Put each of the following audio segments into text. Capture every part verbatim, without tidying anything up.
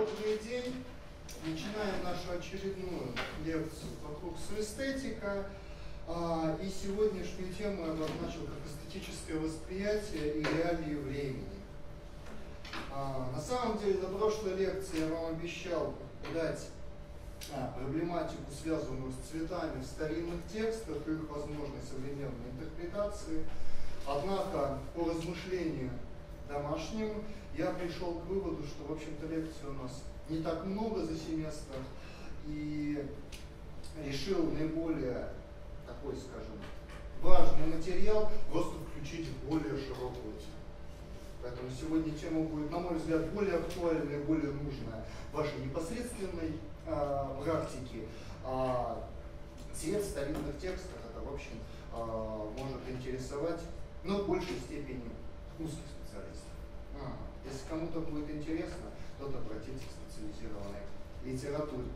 Добрый день. Начинаем нашу очередную лекцию по эстетика. И сегодняшнюю тему я обозначил как эстетическое восприятие и реалии времени. На самом деле, до прошлой лекции я вам обещал дать проблематику, связанную с цветами в старинных текстах и их возможной современной интерпретации. Однако, по размышлению домашним, я пришел к выводу, что, в общем-то, лекций у нас не так много за семестр, и решил наиболее такой, скажем, важный материал просто включить в более широкую тему. Поэтому сегодня тема будет, на мой взгляд, более актуальная и более нужная вашей непосредственной э, практике. А цвет в старинных текстах, это, в общем, э, может интересовать, но в большей степени узких специалистов. А, если кому-то будет интересно, тот обратится к специализированной литературе.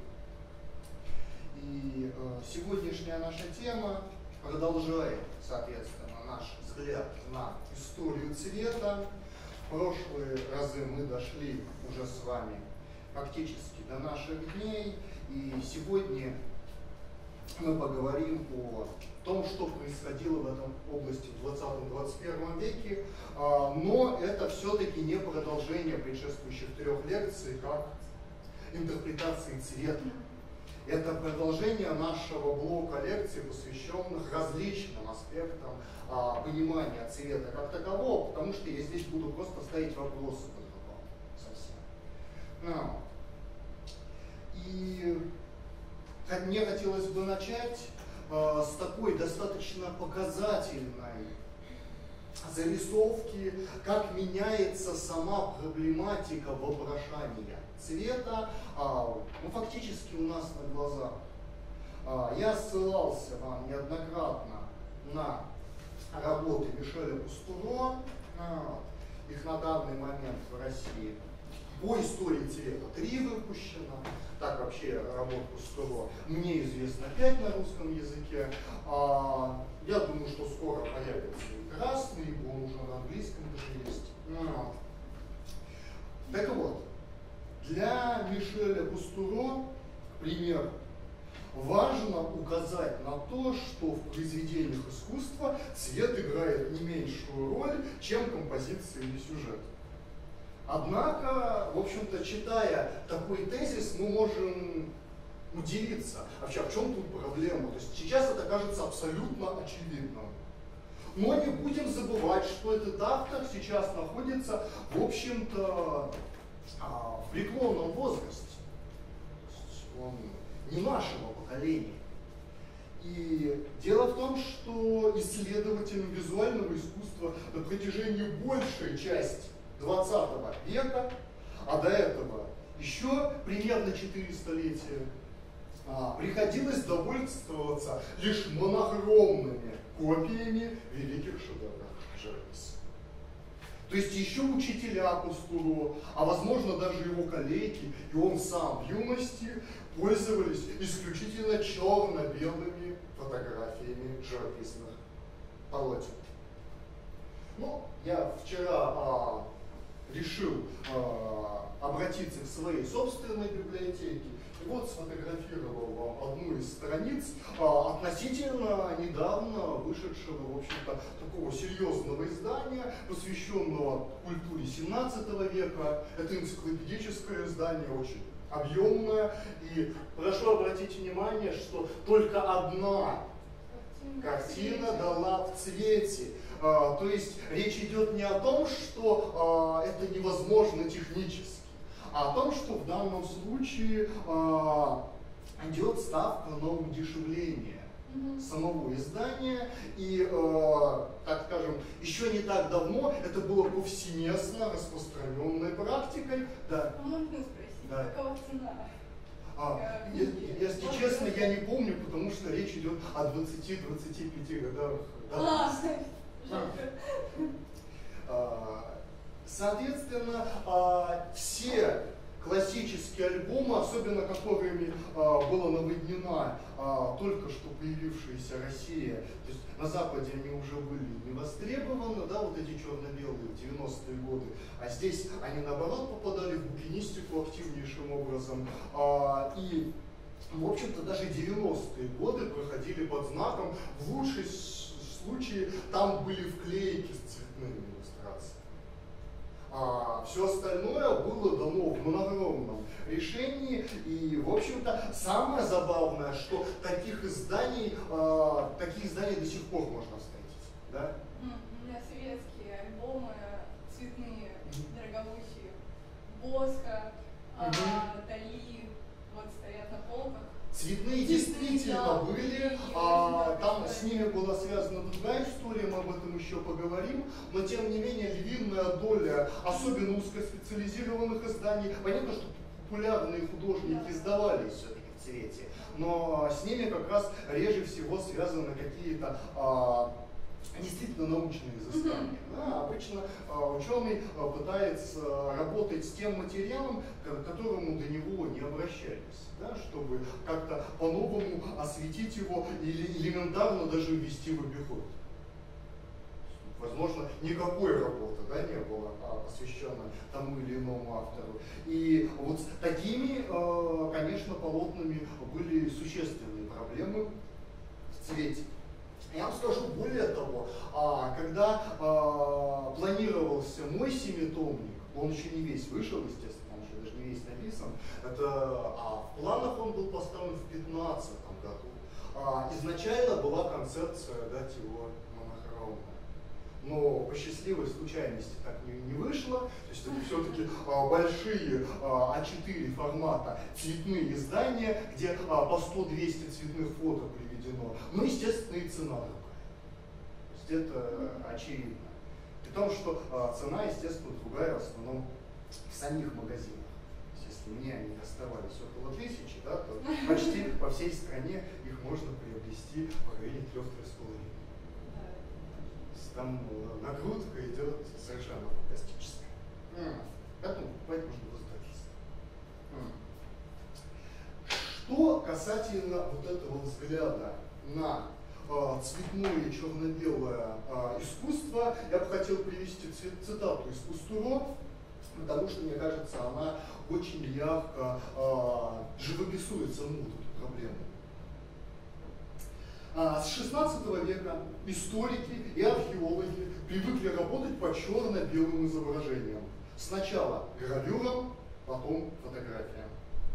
И э, сегодняшняя наша тема продолжает, соответственно, наш взгляд на историю цвета. В прошлые разы мы дошли уже с вами фактически до наших дней, и сегодня мы поговорим о том, что происходило в этом области в двадцатом-двадцать первом веке, но это все-таки не продолжение предшествующих трех лекций, как интерпретации цвета. Это продолжение нашего блока лекций, посвященных различным аспектам а, понимания цвета как такового, потому что я здесь буду просто ставить вопросы по-другому совсем. Но. И мне хотелось бы начать а, с такой достаточно показательной зарисовки, как меняется сама проблематика вопрошания цвета, а, ну, фактически у нас на глазах. А, я ссылался вам неоднократно на работы Мишеля Бустуро, а, их на данный момент в России по истории цвета три выпущено, так вообще работ Бустуро мне известно пять на русском языке. А, я думаю, что скоро появится и красный, ибо он уже на английском даже есть. А. Так вот, для Мишеля Бустуро, к примеру, важно указать на то, что в произведениях искусства цвет играет не меньшую роль, чем композиция или сюжет. Однако, в общем-то, читая такой тезис, мы можем удивиться, вообще, в чем тут проблема. То есть сейчас это кажется абсолютно очевидным. Но не будем забывать, что этот автор сейчас находится, в общем-то, в преклонном возрасте. Он не нашего поколения. И дело в том, что исследователям визуального искусства на протяжении большей части двадцатого века, а до этого еще примерно четыре столетия, а, приходилось довольствоваться лишь монохромными копиями великих шедевров живописи. То есть еще учителя Бустуро, а возможно даже его коллеги, и он сам в юности пользовались исключительно черно-белыми фотографиями живописных полотен. Ну, я вчера а, решил а, обратиться к своей собственной библиотеке, и вот сфотографировал вам одну из страниц а, относительно недавно вышедшего, в общем-то, такого серьезного издания, посвященного культуре семнадцатого века. Это энциклопедическое издание, очень объемное. И прошу обратить внимание, что только одна картина дала в цвете. А, то есть речь идет не о том, что а, это невозможно технически, а о том, что в данном случае а, идет ставка на удешевление mm-hmm. самого издания. И, э, так скажем, еще не так давно это было повсеместно распространенной практикой. Да. Можно спросить, да. какова цена? А, если, если честно, я не помню, потому что речь идет о двадцати-двадцати пяти годах. А, а, соответственно, а, все классические альбомы, особенно которыми а, была наводнена а, только что появившаяся Россия, то есть на Западе они уже были не востребованы, да, вот эти черно-белые в девяностые годы, а здесь они наоборот попадали в букинистику активнее, интереснейшим образом. А, и, в общем-то, даже девяностые годы проходили под знаком, в лучшем случае там были вклейки с цветными иллюстрациями. А все остальное было дано в монохромном решении. И, в общем-то, самое забавное, что таких изданий, а, такие издания до сих пор можно встретить. Да? У меня советские альбомы цветные, дороговущие, Босха, Mm-hmm. Дали, вот стоят на полках. Цветные действительно да, были, а, там с ними была связана другая история, мы об этом еще поговорим, но тем не менее львиная доля, особенно узкоспециализированных изданий, понятно, что популярные художники да. издавались все-таки в цвете, но с ними как раз реже всего связаны какие-то а, действительно научные изыскания. Mm-hmm. Да, обычно а, ученый а, пытается работать с тем материалом, к которому до него не обращались, да, чтобы как-то по-новому осветить его или элементарно даже ввести в обиход. Возможно, никакой работы да, не было а, посвященной тому или иному автору. И вот с такими, а, конечно, полотнами были существенные проблемы в цвете. Я вам скажу более того, когда а, планировался мой семитомник, он еще не весь вышел, естественно, он еще даже не весь написан, это, а в планах он был поставлен в две тысячи пятнадцатом году. А, изначально была концепция дать его монохромной. Но по счастливой случайности так не, не вышло, то есть это все-таки а, большие а, а четыре формата цветные издания, где а, по сто-двести цветных фото приведено, ну, естественно, и цена другая. То есть это очевидно. При том, что а, цена, естественно, другая в основном в самих магазинах. То есть, если мне они оставались около тысячи, да, то почти по всей стране их можно приобрести в районе трех-трех с половиной. Там нагрузка идет совершенно фантастическая. Поэтому покупать можно в издательстве. Что касательно вот этого взгляда на э, цветное и черно-белое э, искусство, я бы хотел привести цитату из Кустуро, потому что, мне кажется, она очень ярко э, живописует саму эту проблему. С шестнадцатого века историки и археологи привыкли работать по черно-белым изображениям. Сначала гравюрам, потом фотографиям.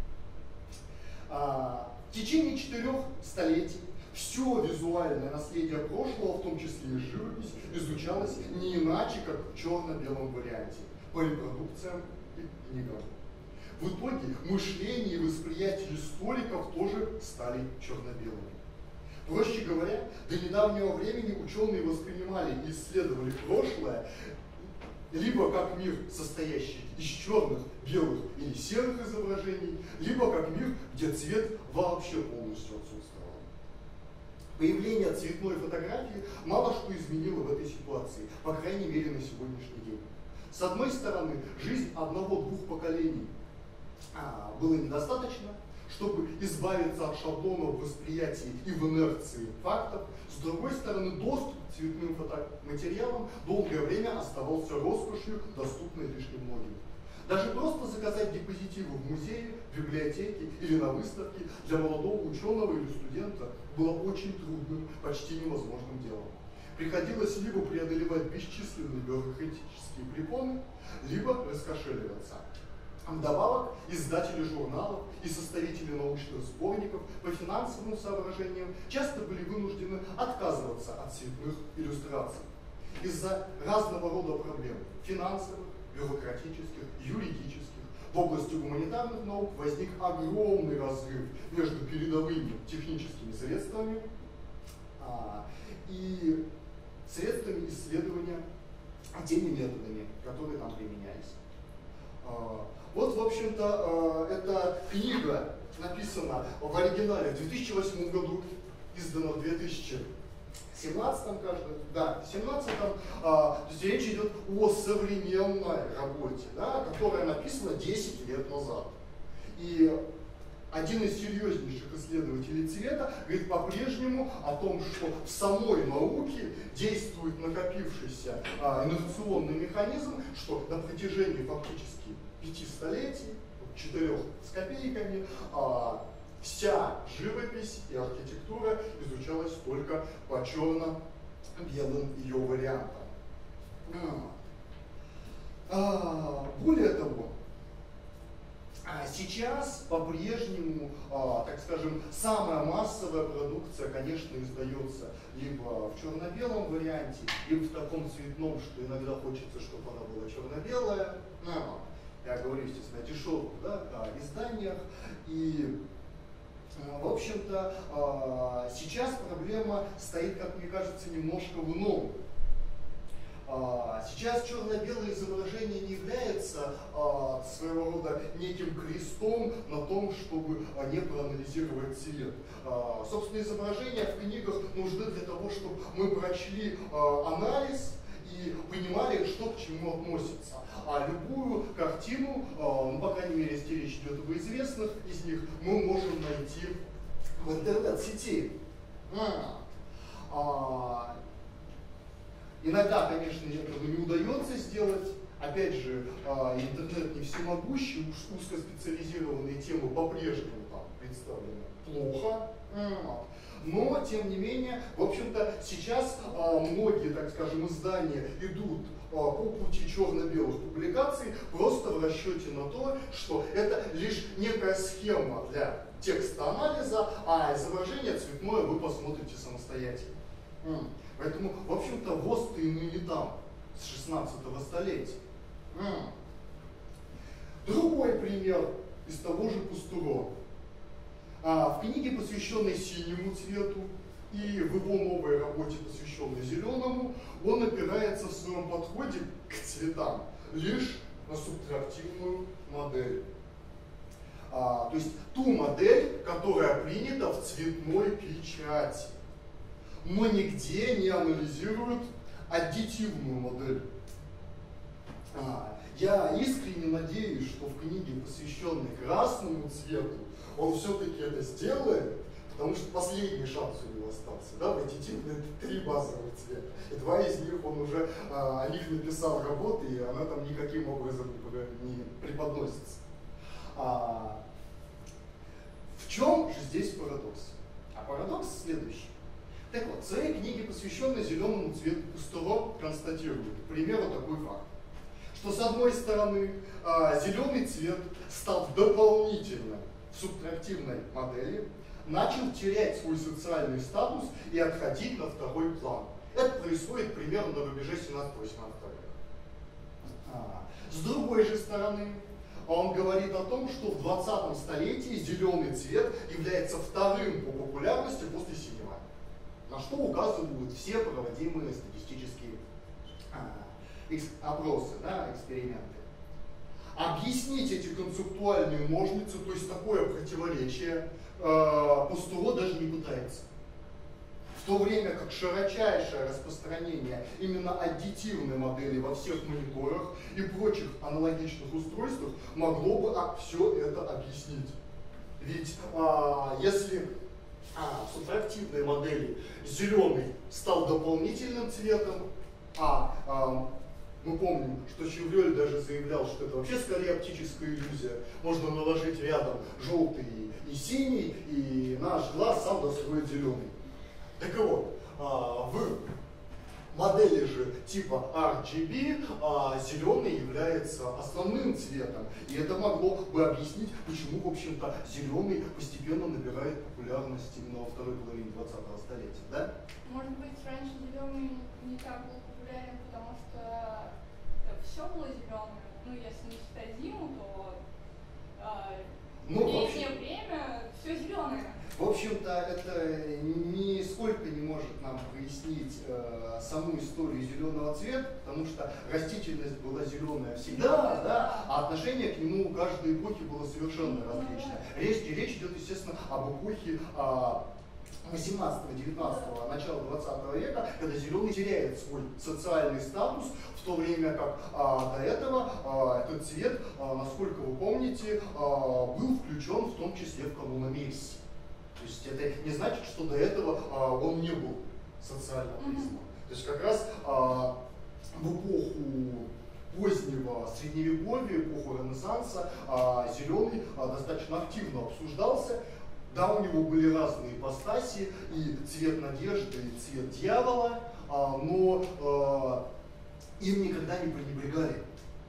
В течение четырех столетий все визуальное наследие прошлого, в том числе и живопись, изучалось не иначе, как в черно-белом варианте, по репродукциям и книгам. В итоге мышление и восприятие историков тоже стали черно-белыми. Проще говоря, до недавнего времени ученые воспринимали и исследовали прошлое либо как мир, состоящий из черных, белых или серых изображений, либо как мир, где цвет вообще полностью отсутствовал. Появление цветной фотографии мало что изменило в этой ситуации, по крайней мере на сегодняшний день. С одной стороны, жизнь одного-двух поколений а, было недостаточно, чтобы избавиться от шаблонов восприятия и в инерции фактов. С другой стороны, доступ к цветным фотоматериалам долгое время оставался роскошью, доступной лишь немногим. Даже просто заказать диапозитивы в музее, в библиотеке или на выставке для молодого ученого или студента было очень трудным, почти невозможным делом. Приходилось либо преодолевать бесчисленные бюрократические препоны, либо раскошеливаться. Вдобавок, издатели журналов и составители научных сборников по финансовым соображениям часто были вынуждены отказываться от цветных иллюстраций. Из-за разного рода проблем – финансовых, бюрократических, юридических – в области гуманитарных наук возник огромный разрыв между передовыми техническими средствами а, и средствами исследования теми методами, которые там применялись. А, Вот, в общем-то, эта книга написана в оригинале в две тысячи восьмом году, издана в две тысячи семнадцатом, кажется, да, в две тысячи семнадцатом, то есть речь идет о современной работе, да, которая написана десять лет назад. И один из серьезнейших исследователей цвета говорит по-прежнему о том, что в самой науке действует накопившийся а, инерционный механизм, что на протяжении фактически пяти столетий, четырех с копейками, а, вся живопись и архитектура изучалась только по черно-белым ее вариантам. А, более того, сейчас по-прежнему, а, так скажем, самая массовая продукция, конечно, издается либо в черно-белом варианте, либо в таком цветном, что иногда хочется, чтобы она была черно-белая. Ну, я говорю, естественно, о дешевых, да, о изданиях. И, в общем-то, сейчас проблема стоит, как мне кажется, немножко в ином. Сейчас черно-белое изображение не является а, своего рода неким крестом на том, чтобы а, не проанализировать цвет. А, собственно, изображения в книгах нужны для того, чтобы мы прочли а, анализ и понимали, что к чему относится. А любую картину, а, ну, по крайней мере, если речь идет об известных из них, мы можем найти в интернет-сети. А, а, Иногда, конечно, этого не удается сделать. Опять же, интернет не всемогущий, уж узкоспециализированные темы по-прежнему там представлены плохо. Но, тем не менее, в общем-то, сейчас многие, так скажем, издания идут по пути черно-белых публикаций просто в расчете на то, что это лишь некая схема для текста анализа, а изображение цветное вы посмотрите самостоятельно. Поэтому, в общем-то, ВОЗ-то и ныне там, с шестнадцатого столетия. Другой пример из того же Пустуро. А, в книге, посвященной синему цвету, и в его новой работе, посвященной зеленому, он опирается в своем подходе к цветам лишь на субтрактивную модель. А, то есть ту модель, которая принята в цветной печати, но нигде не анализируют аддитивную модель. А, я искренне надеюсь, что в книге, посвященной красному цвету, он все-таки это сделает, потому что последний шанс у него остался. Да? В аддитивной три базовых цвета. И два из них он уже а, о них написал работы, и она там никаким образом не преподносится. А, в чем же здесь парадокс? А парадокс следующий. Так вот, в своей книге, посвященной зеленому цвету, Пустуро констатирует, к примеру, такой факт, что с одной стороны зеленый цвет стал дополнительно в субтрактивной модели, начал терять свой социальный статус и отходить на второй план. Это происходит примерно на рубеже семнадцатого-восемнадцатого века. С другой же стороны, он говорит о том, что в двадцатом столетии зеленый цвет является вторым по популярности после синего. На что указывают все проводимые статистические а, опросы, да, эксперименты. Объяснить эти концептуальные ножницы, то есть такое противоречие, э, Пустуро даже не пытается. В то время как широчайшее распространение именно аддитивной модели во всех мониторах и прочих аналогичных устройствах могло бы а, все это объяснить. Ведь а, если а, в субтрактивной модели зеленый стал дополнительным цветом, а, а мы помним, что Чеврёль даже заявлял, что это вообще скорее оптическая иллюзия. Можно наложить рядом желтый и синий, и наш глаз сам достроит зеленый. Так вот, в модели же типа ар джи би зеленый является основным цветом. И это могло бы объяснить, почему, в общем-то, зеленый постепенно набирает популярность именно во второй половине двадцатого столетия. Да? Может быть, раньше зеленый не так был популярен, потому что все было зеленое. Ну, если не считать зиму, то э, ну, в летнее время все зеленое. В общем-то, это нисколько не может нам прояснить э, саму историю зеленого цвета, потому что растительность была зеленая всегда, да, а отношение к нему у каждой эпохи было совершенно различное. Речь, речь идет, естественно, об эпохе э, восемнадцатого-девятнадцатого, начала двадцатого века, когда зеленый теряет свой социальный статус, в то время как а, до этого а, этот цвет, а, насколько вы помните, а, был включен в том числе в канон Америси. То есть это не значит, что до этого а, он не был социально признан. Mm-hmm. То есть как раз а, в эпоху позднего средневековья, эпоху Ренессанса, а, зеленый а, достаточно активно обсуждался. Да, у него были разные ипостаси, и цвет надежды, и цвет дьявола, а, но а, им никогда не пренебрегали.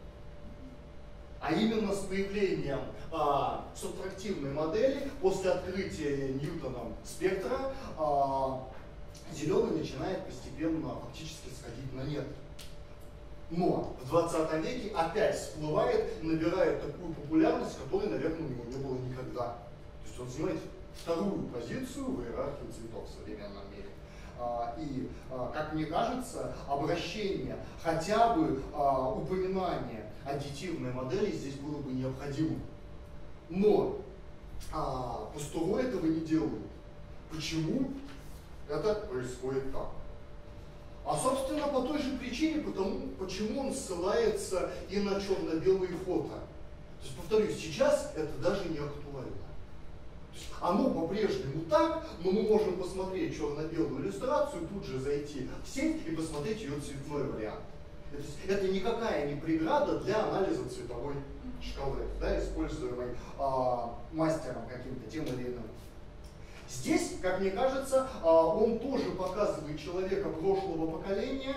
А именно с появлением а, субтрактивной модели, после открытия Ньютоном спектра, а, зеленый начинает постепенно фактически сходить на нет. Но в двадцатом веке опять всплывает, набирает такую популярность, которой, наверное, у него не было никогда. То есть он занимает вторую позицию в иерархии цветов в современном мире. А, и, а, как мне кажется, обращение, хотя бы а, упоминание аддитивной модели здесь было бы необходимо. Но а, Пастуро этого не делают. Почему это происходит так? А собственно по той же причине, потому, почему он ссылается и на черно-белые фото. То есть, повторюсь, сейчас это даже не актуально. То есть, оно по-прежнему так, но мы можем посмотреть черно-белую иллюстрацию, тут же зайти в сеть и посмотреть ее цветной вариант. То есть, это никакая не преграда для анализа цветовой шкалы, да, используемой а, мастером каким-то тем или иным. Здесь, как мне кажется, он тоже показывает человека прошлого поколения,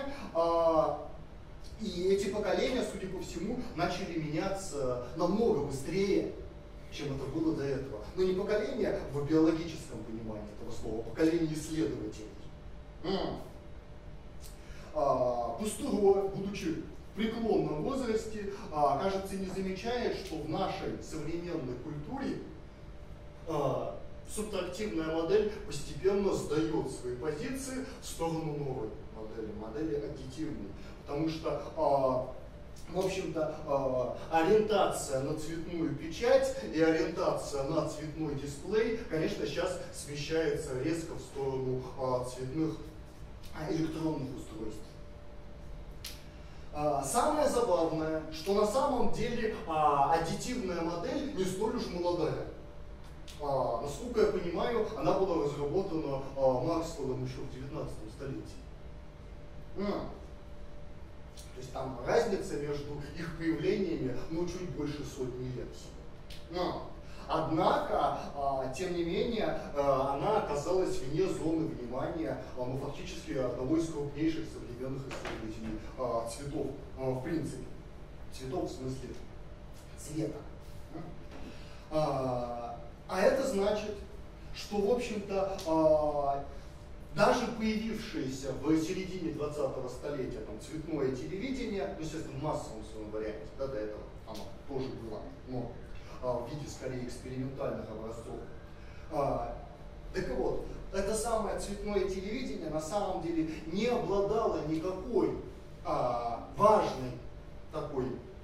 и эти поколения, судя по всему, начали меняться намного быстрее, чем это было до этого. Но не поколение в биологическом понимании этого слова, а поколение исследователей. Пастуро, будучи в преклонном возрасте, кажется, не замечает, что в нашей современной культуре субтрактивная модель постепенно сдает свои позиции в сторону новой модели, модели аддитивной. Потому что, э, в общем-то, э, ориентация на цветную печать и ориентация на цветной дисплей, конечно, сейчас смещается резко в сторону э, цветных э, электронных устройств. Э, самое забавное, что на самом деле э, аддитивная модель не столь уж молодая. А, насколько я понимаю, она была разработана а, Максвеллом еще в девятнадцатом столетии. Mm. То есть там разница между их появлениями, ну, чуть больше сотни лет. Mm. Однако, а, тем не менее, а, она оказалась вне зоны внимания, а, ну, фактически одного из крупнейших современных исследователей а, цветов, а, в принципе. Цветов в смысле цвета. А, А это значит, что, в общем-то, даже появившееся в середине двадцатого столетия там, цветное телевидение, ну, естественно, в массовом своем варианте, да, до этого оно тоже было, но в виде скорее экспериментальных образцов. Так вот, это самое цветное телевидение на самом деле не обладало никакой важной такой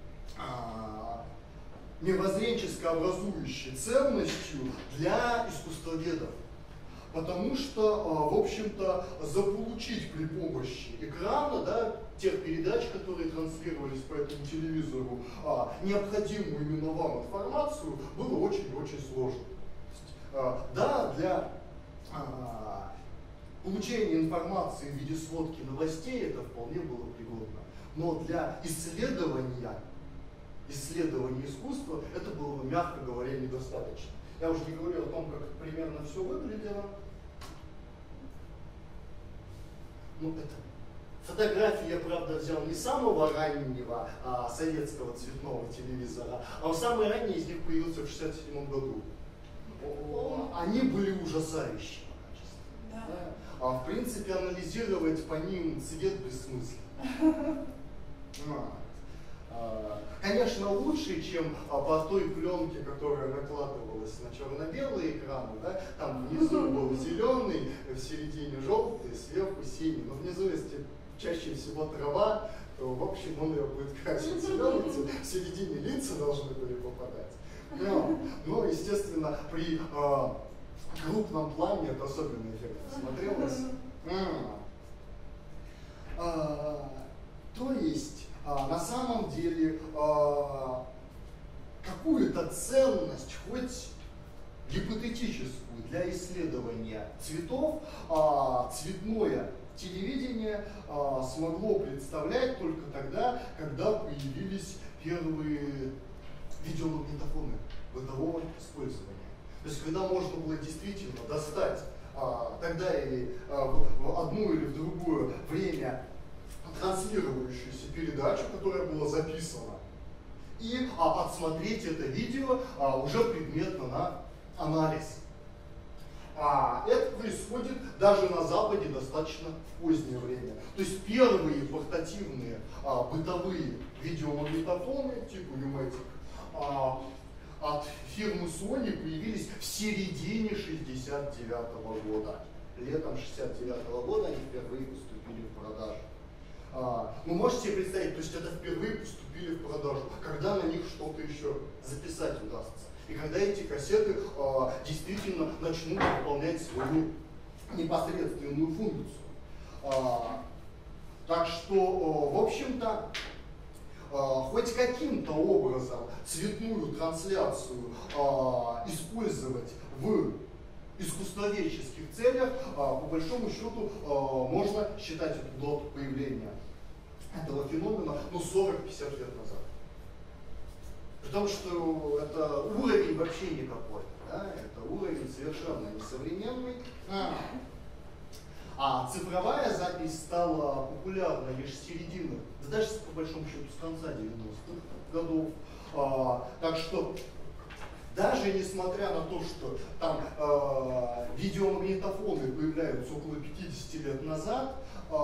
мировоззренческой образующей ценностью для искусствоведов. Потому что, в общем-то, заполучить при помощи экрана, да, тех передач, которые транслировались по этому телевизору, необходимую именно вам информацию, было очень и очень сложно. Да, для получения информации в виде сводки новостей это вполне было пригодно. Но для исследования исследование искусства, это было, мягко говоря, недостаточно. Я уже не говорю о том, как примерно все выглядело. Ну, это фотографии я, правда, взял не самого раннего а, советского цветного телевизора, а самый ранний из них появился в шестьдесят седьмом году. О, они были ужасающие по качеству. Да. Да. А, в принципе, анализировать по ним цвет бессмысленно. Конечно, лучше, чем по той пленке, которая накладывалась на черно-белые экраны, да? Там внизу был зеленый, в середине желтый, сверху синий, но внизу, если чаще всего трава, то в общем он ее будет красить зеленый, в середине лица должны были попадать. Но, но естественно, при э, крупном плане это особенно эффектно смотрелось. А, то есть, А, на самом деле а, какую-то ценность, хоть гипотетическую, для исследования цветов, а, цветное телевидение а, смогло представлять только тогда, когда появились первые видеомагнитофоны бытового использования. То есть когда можно было действительно достать а, тогда или а, в, в одну или в другое время транслирующуюся передачу, которая была записана, и а, отсмотреть это видео а, уже предметно на анализ. А это происходит даже на Западе достаточно в позднее время. То есть первые портативные а, бытовые видеомагнитофоны типа Numatic а, от фирмы Sony появились в середине шестьдесят девятого года. Летом шестьдесят девятого года они впервые поступили в продажу. А, ну, можете себе представить, то есть это впервые поступили в продажу, когда на них что-то еще записать удастся. И когда эти кассеты а, действительно начнут выполнять свою непосредственную функцию. А, так что, а, в общем-то, а, хоть каким-то образом цветную трансляцию а, использовать в искусствоведческих целях, а, по большому счету, а, можно считать эту дату появления этого феномена ну, сорок-пятьдесят лет назад. Потому что это уровень вообще никакой, да? Это уровень совершенно несовременный. А, а цифровая запись стала популярна лишь с середины, да даже по большому счету с конца девяностых годов. А, так что даже несмотря на то, что там э, видеомагнитофоны появляются около пятидесяти лет назад, э,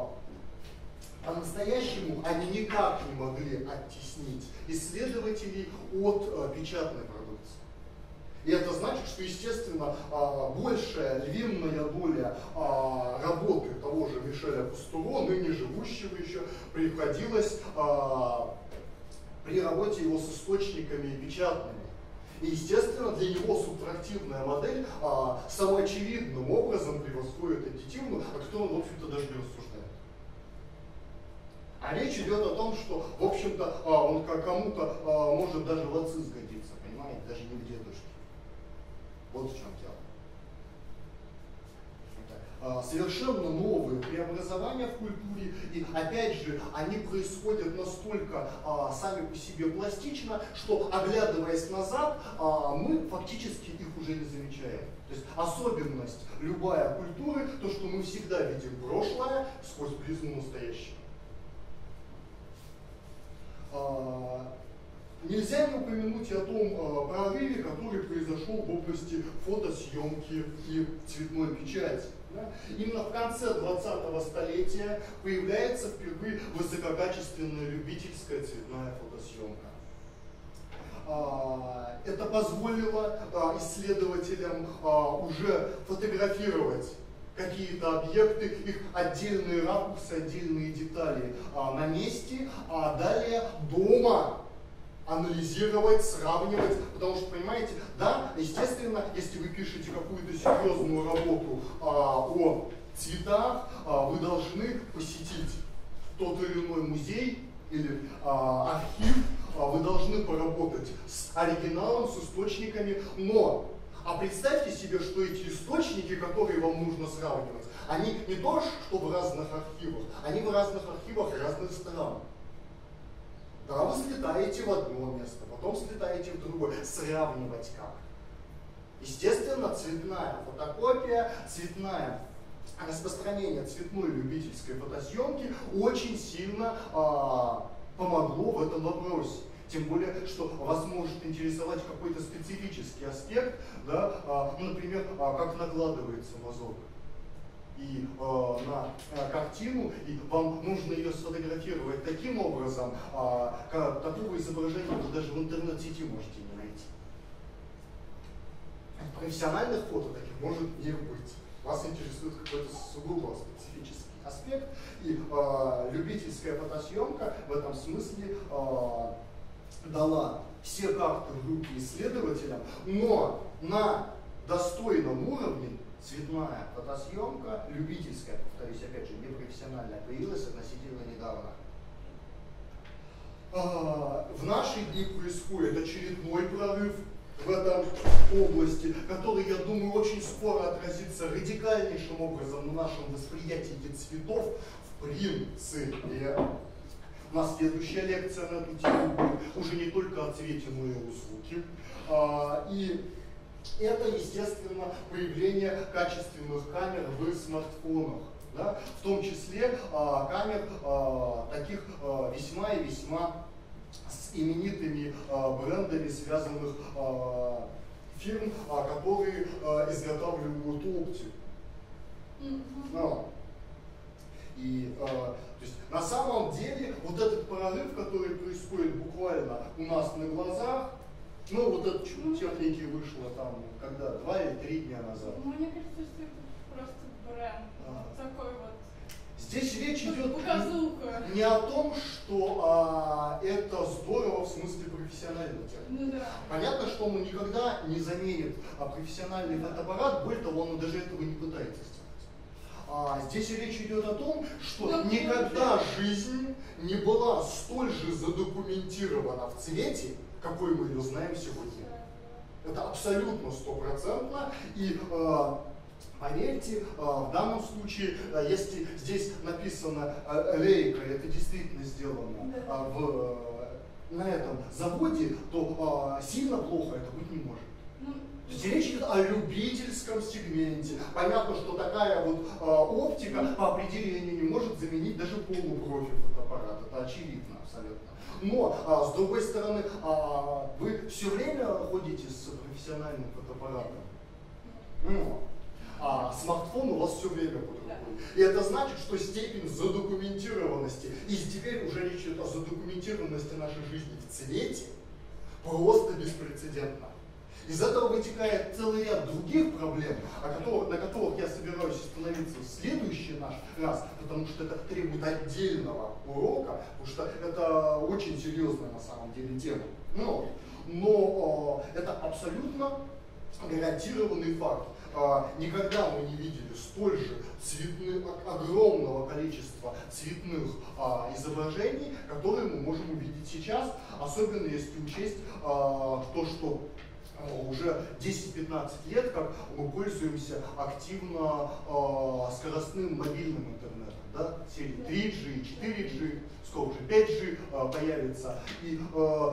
по-настоящему они никак не могли оттеснить исследователей от э, печатной продукции. И это значит, что, естественно, э, большая львиная доля э, работы того же Мишеля Пастуро, ныне живущего еще, приходилось э, при работе его с источниками печатными. И, естественно, для него субтрактивная модель а, самоочевидным образом превосходит аддитивную, о которой он, в общем-то, даже не рассуждает. А речь идет о том, что, в общем-то, а, он кому-то а, может даже в отцы сгодиться, понимаете, даже не в дедушке. Вот в чем дело. А, совершенно новые преобразования в культуре, и опять же, они происходят настолько а, сами по себе пластично, что, оглядываясь назад, а, мы фактически их уже не замечаем. То есть особенность любая культуры, то, что мы всегда видим прошлое сквозь призму настоящего. А, Нельзя не упомянуть о том э, прорыве, который произошел в области фотосъемки и цветной печати. Да? Именно в конце двадцатого столетия появляется впервые высококачественная любительская цветная фотосъемка. А, это позволило а, исследователям а, уже фотографировать какие-то объекты, их отдельные ракурсы, отдельные детали а, на месте, а далее дома анализировать, сравнивать, потому что, понимаете, да, естественно, если вы пишете какую-то серьезную работу а, о цветах, а, вы должны посетить тот или иной музей или а, архив, а, вы должны поработать с оригиналом, с источниками, но а представьте себе, что эти источники, которые вам нужно сравнивать, они не то, что в разных архивах, они в разных архивах разных стран. Да, вы слетаете в одно место, потом слетаете в другое. Сравнивать как? Естественно, цветная фотокопия, цветное распространение цветной любительской фотосъемки очень сильно а, помогло в этом вопросе. Тем более, что вас может интересовать какой-то специфический аспект, да, а, ну, например, а, как накладывается мазок. И э, на э, картину, и вам нужно ее сфотографировать таким образом, э, как, такого изображения вы даже в интернет-сети можете не найти. Профессиональных фото таких может не быть. Вас интересует какой-то сугубо специфический аспект, и э, любительская фотосъемка в этом смысле э, дала все карты в руки исследователям, но на достойном уровне цветная фотосъемка, любительская, повторюсь, опять же, не профессиональная, появилась относительно недавно. В наши дни происходит очередной прорыв в этом области, который, я думаю, очень скоро отразится радикальнейшим образом на нашем восприятии цветов, в принципе. У нас следующая лекция на эту тему будет уже не только о цвете, но и о звуке. А, и это, естественно, появление качественных камер в смартфонах. Да? В том числе а, камер а, таких а, весьма и весьма с именитыми а, брендами, связанных а, фирм, а, которые а, изготавливают оптику. Mm-hmm. а. И а, то есть, на самом деле вот этот прорыв, который происходит буквально у нас на глазах, ну вот это чудо техники вышло там, когда, два или три дня назад. Ну, мне кажется, что это просто бренд. А. Такой вот. Здесь речь идет Указуха. не о том, что а, это здорово в смысле профессиональной техники. Ну, да. Понятно, что он никогда не заменит а, профессиональный фотоаппарат, более того, он даже этого не пытается сделать. А, здесь речь идет о том, что да, никогда жизнь не была столь же задокументирована в цвете, какой мы ее знаем сегодня. Это абсолютно стопроцентно. И а, поверьте, в данном случае, если здесь написано «Лейка», это действительно сделано да. в, на этом заводе, то сильно плохо это быть не может. Ну, то есть речь идет о любительском сегменте. Понятно, что такая вот оптика по определению не может заменить даже полупрофиль фотоаппарата. Это очевидно абсолютно. Но, а, с другой стороны, а, вы все время ходите с профессиональным фотоаппаратом. Ну, а смартфон у вас все время под рукой. И это значит, что степень задокументированности, и теперь уже речь идет о задокументированности нашей жизни в цвете, просто беспрецедентна. Из этого вытекает целый ряд других проблем, о которых, на которых я собираюсь остановиться в следующий наш раз, потому что это требует отдельного урока, потому что это очень серьезная на самом деле тема. Но, но э, это абсолютно гарантированный факт. Э, никогда мы не видели столь же цветных, огромного количества цветных э, изображений, которые мы можем увидеть сейчас, особенно если учесть э, то, что уже десять-пятнадцать лет, как мы пользуемся активно э, скоростным мобильным интернетом, да, серии три джи, четыре джи, скоро уже пять джи э, появится. И э,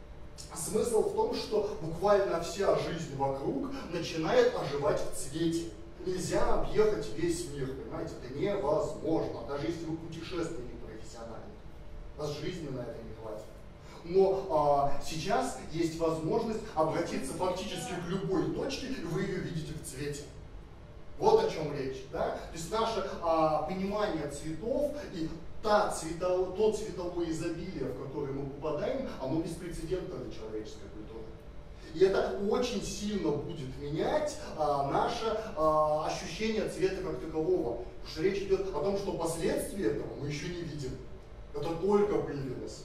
смысл в том, что буквально вся жизнь вокруг начинает оживать в цвете. Нельзя объехать весь мир, понимаете, это невозможно, даже если вы путешественник профессиональный. У вас жизни на это не хватит. Но а, сейчас есть возможность обратиться фактически к любой точке, и вы ее видите в цвете. Вот о чем речь. Да? То есть наше а, понимание цветов и та цветов, то цветовое изобилие, в которое мы попадаем, оно беспрецедентно для человеческой культуры. И это очень сильно будет менять а, наше а, ощущение цвета как такового. Потому что речь идет о том, что последствия этого мы еще не видим. Это только появилось.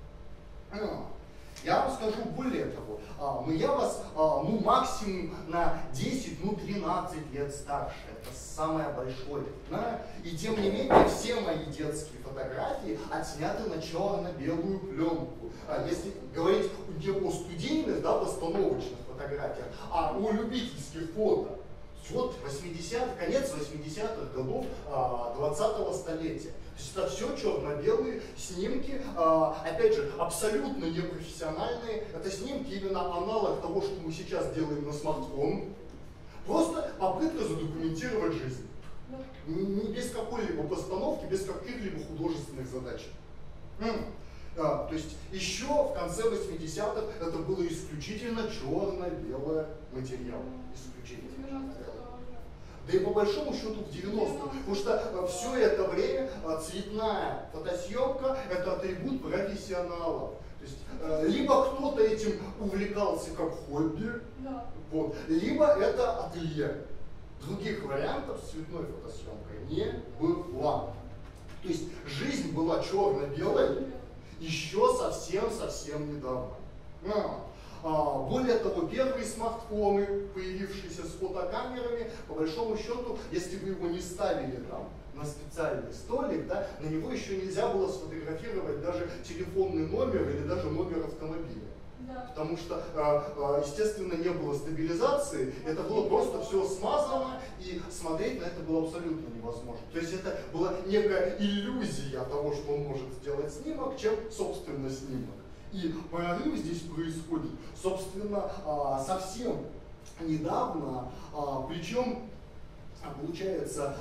Я вам скажу более того, ну я вас ну, максимум на десять, ну тринадцать лет старше, это самое большое. Да? И тем не менее все мои детские фотографии отсняты на черно-белую пленку. Если говорить не о студийных, да, постановочных фотографиях, а о любительских фото. Вот восьмидесятых, конец восьмидесятых годов двадцатого столетия. То есть это все черно-белые снимки, опять же, абсолютно непрофессиональные. Это снимки именно аналог того, что мы сейчас делаем на смартфон. Просто попытка задокументировать жизнь. Не без какой-либо постановки, без каких-либо художественных задач. А, то есть еще в конце восьмидесятых это было исключительно черно-белый материал. Исключительно. Да и по большому счету в девяностых, потому что все это время цветная фотосъемка – это атрибут профессионала. То есть либо кто-то этим увлекался как хобби, да. Вот, либо это ателье. Других вариантов с цветной фотосъемкой не было. То есть жизнь была черно-белой еще совсем-совсем недавно. Более того, первые смартфоны, появившиеся с фотокамерами, по большому счету, если вы его не ставили там на специальный столик, да, на него еще нельзя было сфотографировать даже телефонный номер или даже номер автомобиля. Да. Потому что, естественно, не было стабилизации, это было просто все смазано, и смотреть на это было абсолютно невозможно. То есть это была некая иллюзия того, что он может сделать снимок, чем, собственно, снимок. И прорыв здесь происходит, собственно, совсем недавно, причем, получается,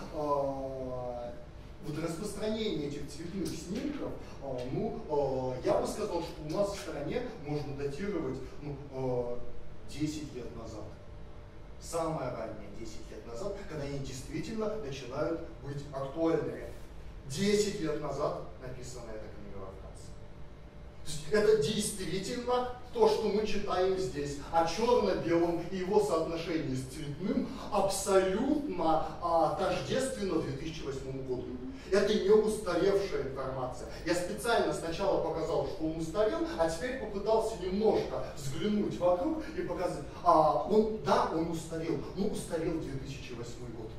вот распространение этих цветных снимков, ну, я бы сказал, что у нас в стране можно датировать ну, десять лет назад. Самое раннее десять лет назад, когда они действительно начинают быть актуальными. десять лет назад написана эта книга во Франции. То есть это действительно то, что мы читаем здесь, о черно-белом и его соотношении с цветным абсолютно а, тождественно две тысячи восьмому году. Это не устаревшая информация. Я специально сначала показал, что он устарел, а теперь попытался немножко взглянуть вокруг и показать, а, он, да, он устарел, но устарел две тысячи восьмой год.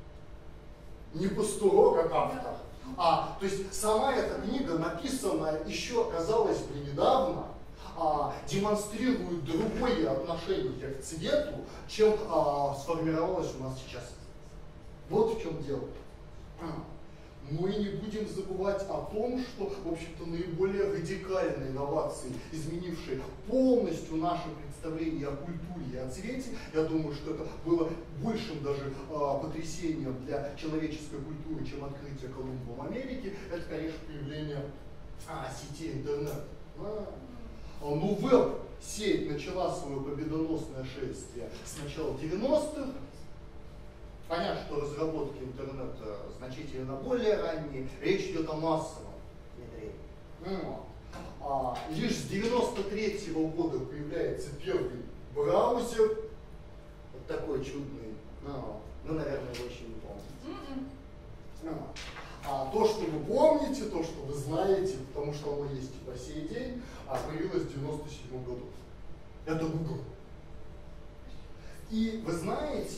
Не Пастуро как автор, а, то есть сама эта книга, написанная еще, казалось бы, недавно, а, демонстрирует другое отношение к цвету, чем а, сформировалось у нас сейчас. Вот в чем дело. Мы не будем забывать о том, что, в общем-то, наиболее радикальные инновации, изменившие полностью наше представление о культуре и о цвете, я думаю, что это было большим даже а, потрясением для человеческой культуры, чем открытие Колумба в Америке, это, конечно, появление а, сети интернет. А, ну, веб-сеть начала свое победоносное шествие с начала девяностых. Понятно, что разработки интернета значительно более ранние, речь идет о массовом внедрении. А, лишь с девяносто третьего года появляется первый браузер, вот такой чудный, ну, ну наверное, вы еще не помните. А, а то, что вы помните, то, что вы знаете, потому что оно есть и по сей день, а появилось в девяносто седьмом году. Это Google. И вы знаете,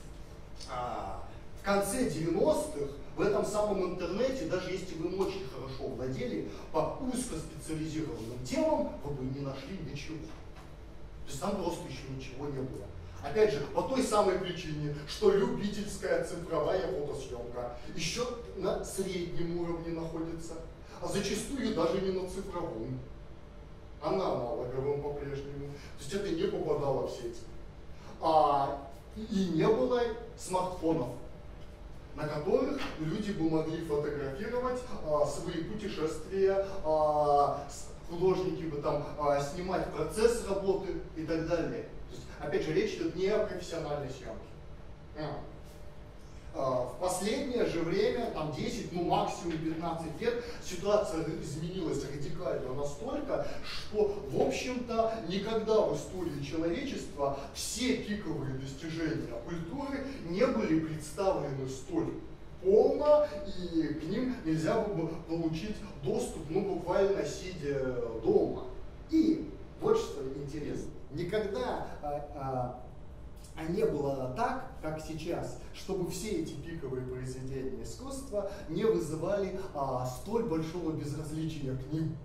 А, в конце девяностых в этом самом интернете, даже если вы им очень хорошо владели, по узкоспециализированным темам вы бы не нашли ничего. То есть там просто еще ничего не было. Опять же, по той самой причине, что любительская цифровая фотосъемка еще на среднем уровне находится, а зачастую даже не на цифровом, а на аналоговом по-прежнему. То есть это не попадало в сеть. А, и не было смартфонов, на которых люди бы могли фотографировать а, свои путешествия, а, художники бы там а, снимать процесс работы и так далее. То есть, опять же, речь идет не о профессиональной съемке. А. А, в последнее же время, там десять, ну максимум пятнадцать лет, ситуация изменилась радикально настолько, что, в общем-то, никогда в истории человечества все пиковые достижения культуры не были представлены столь полно, и к ним нельзя было получить доступ, ну, буквально сидя дома. И вот что интересно, никогда а, а, а не было так, как сейчас, чтобы все эти пиковые произведения искусства не вызывали а, столь большого безразличия к ним.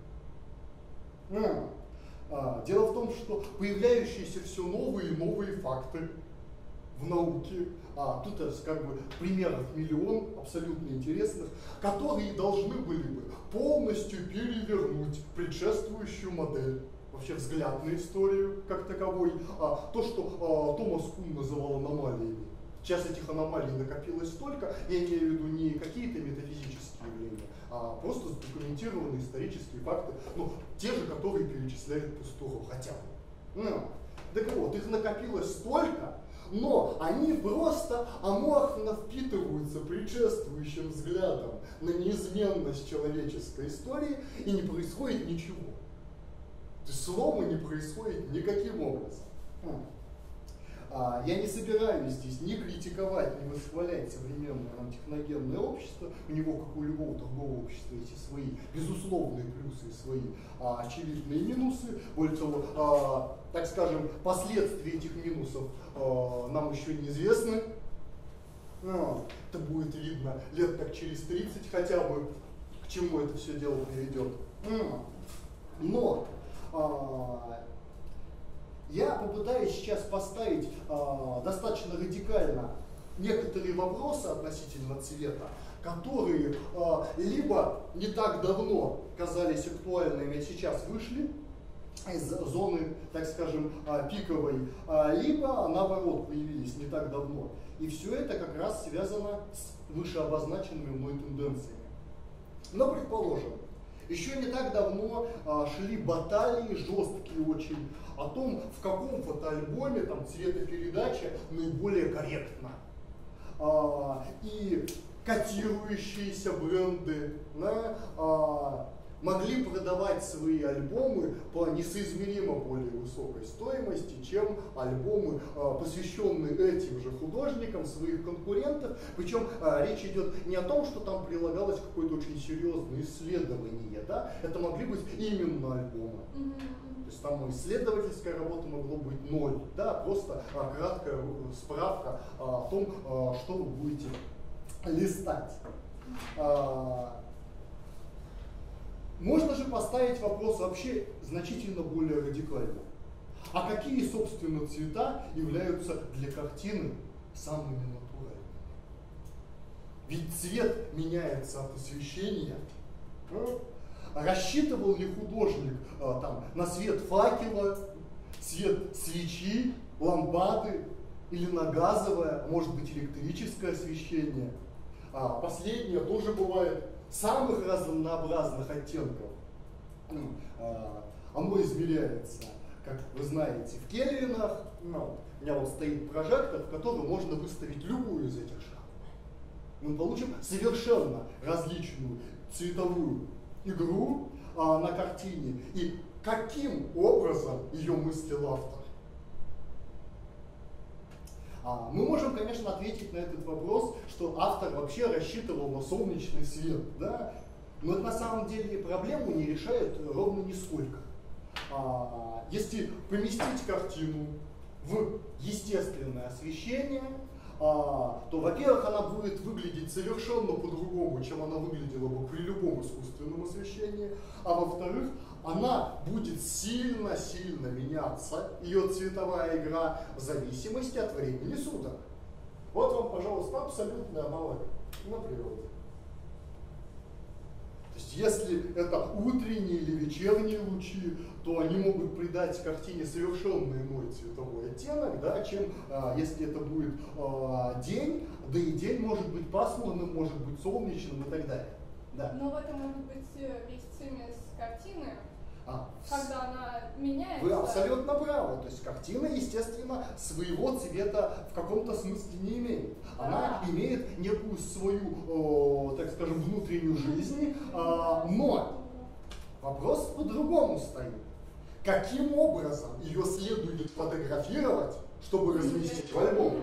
А, а, дело в том, что появляющиеся все новые и новые факты в науке, а, тут как бы примеров миллион абсолютно интересных, которые должны были бы полностью перевернуть предшествующую модель. Вообще взгляд на историю как таковой, а, то, что а, Томас Кун называл аномалиями. Сейчас этих аномалий накопилось столько, я имею в виду не какие-то метафизические явления, а просто задокументированные исторические факты, ну, те же, которые перечисляет Пастухов хотя бы. Ну, так вот, их накопилось столько, но они просто аморфно впитываются предшествующим взглядом на неизменность человеческой истории, и не происходит ничего. То есть слома не происходит никаким образом. А, я не собираюсь здесь ни критиковать, ни восхвалять современное нам техногенное общество. У него, как у любого другого общества, есть свои безусловные плюсы и свои а, очевидные минусы. Более того, а, так скажем, последствия этих минусов а, нам еще неизвестны. А, это будет видно лет так через тридцать хотя бы, к чему это все дело приведет. А, но А, Я попытаюсь сейчас поставить э, достаточно радикально некоторые вопросы относительно цвета, которые э, либо не так давно казались актуальными, а сейчас вышли из зоны, так скажем, э, пиковой, э, либо наоборот появились не так давно. И все это как раз связано с вышеобозначенными мной тенденциями. Но предположим, еще не так давно а, шли баталии жесткие очень о том, в каком фотоальбоме там цветопередача наиболее корректна. А, и котирующиеся бренды да, а, могли продавать свои альбомы по несоизмеримо более высокой стоимости, чем альбомы, посвященные этим же художникам, своих конкурентов. Причем речь идет не о том, что там прилагалось какое-то очень серьезное исследование, да? Это могли быть именно альбомы. То есть там исследовательская работа могло быть ноль, да? Просто краткая справка о том, что вы будете листать. Можно же поставить вопрос вообще значительно более радикально. А какие, собственно, цвета являются для картины самыми натуральными? Ведь цвет меняется от освещения. Рассчитывал ли художник а, там, на свет факела, свет свечи, лампады или на газовое, может быть, электрическое освещение? А, последнее тоже бывает самых разнообразных оттенков. Оно измеряется, как вы знаете, в кельвинах. Ну, у меня вот стоит прожектор, в который можно выставить любую из этих шкал. Мы получим совершенно различную цветовую игру а, на картине. И каким образом ее мыслил автор? А, мы можем, конечно, ответить на этот вопрос, что автор вообще рассчитывал на солнечный свет, да? Но это на самом деле проблему не решает ровно нисколько. А, если поместить картину в естественное освещение, а, то, во-первых, она будет выглядеть совершенно по-другому, чем она выглядела бы при любом искусственном освещении, а во-вторых, она будет сильно-сильно меняться, ее цветовая игра, в зависимости от времени суток. Вот вам, пожалуйста, абсолютная аналогия на природе. То есть, если это утренние или вечерние лучи, то они могут придать картине совершенно иной цветовой оттенок, да, чем а, если это будет а, день, да и день может быть пасмурным, может быть солнечным и так далее. Да. Но в этом может быть весь цимес картины. А, когда она меняется. Вы абсолютно правы. То есть картина, естественно, своего цвета в каком-то смысле не имеет. Она да. имеет некую свою, э, так скажем, внутреннюю жизнь, э, но вопрос по-другому стоит. Каким образом ее следует фотографировать, чтобы разместить в альбом?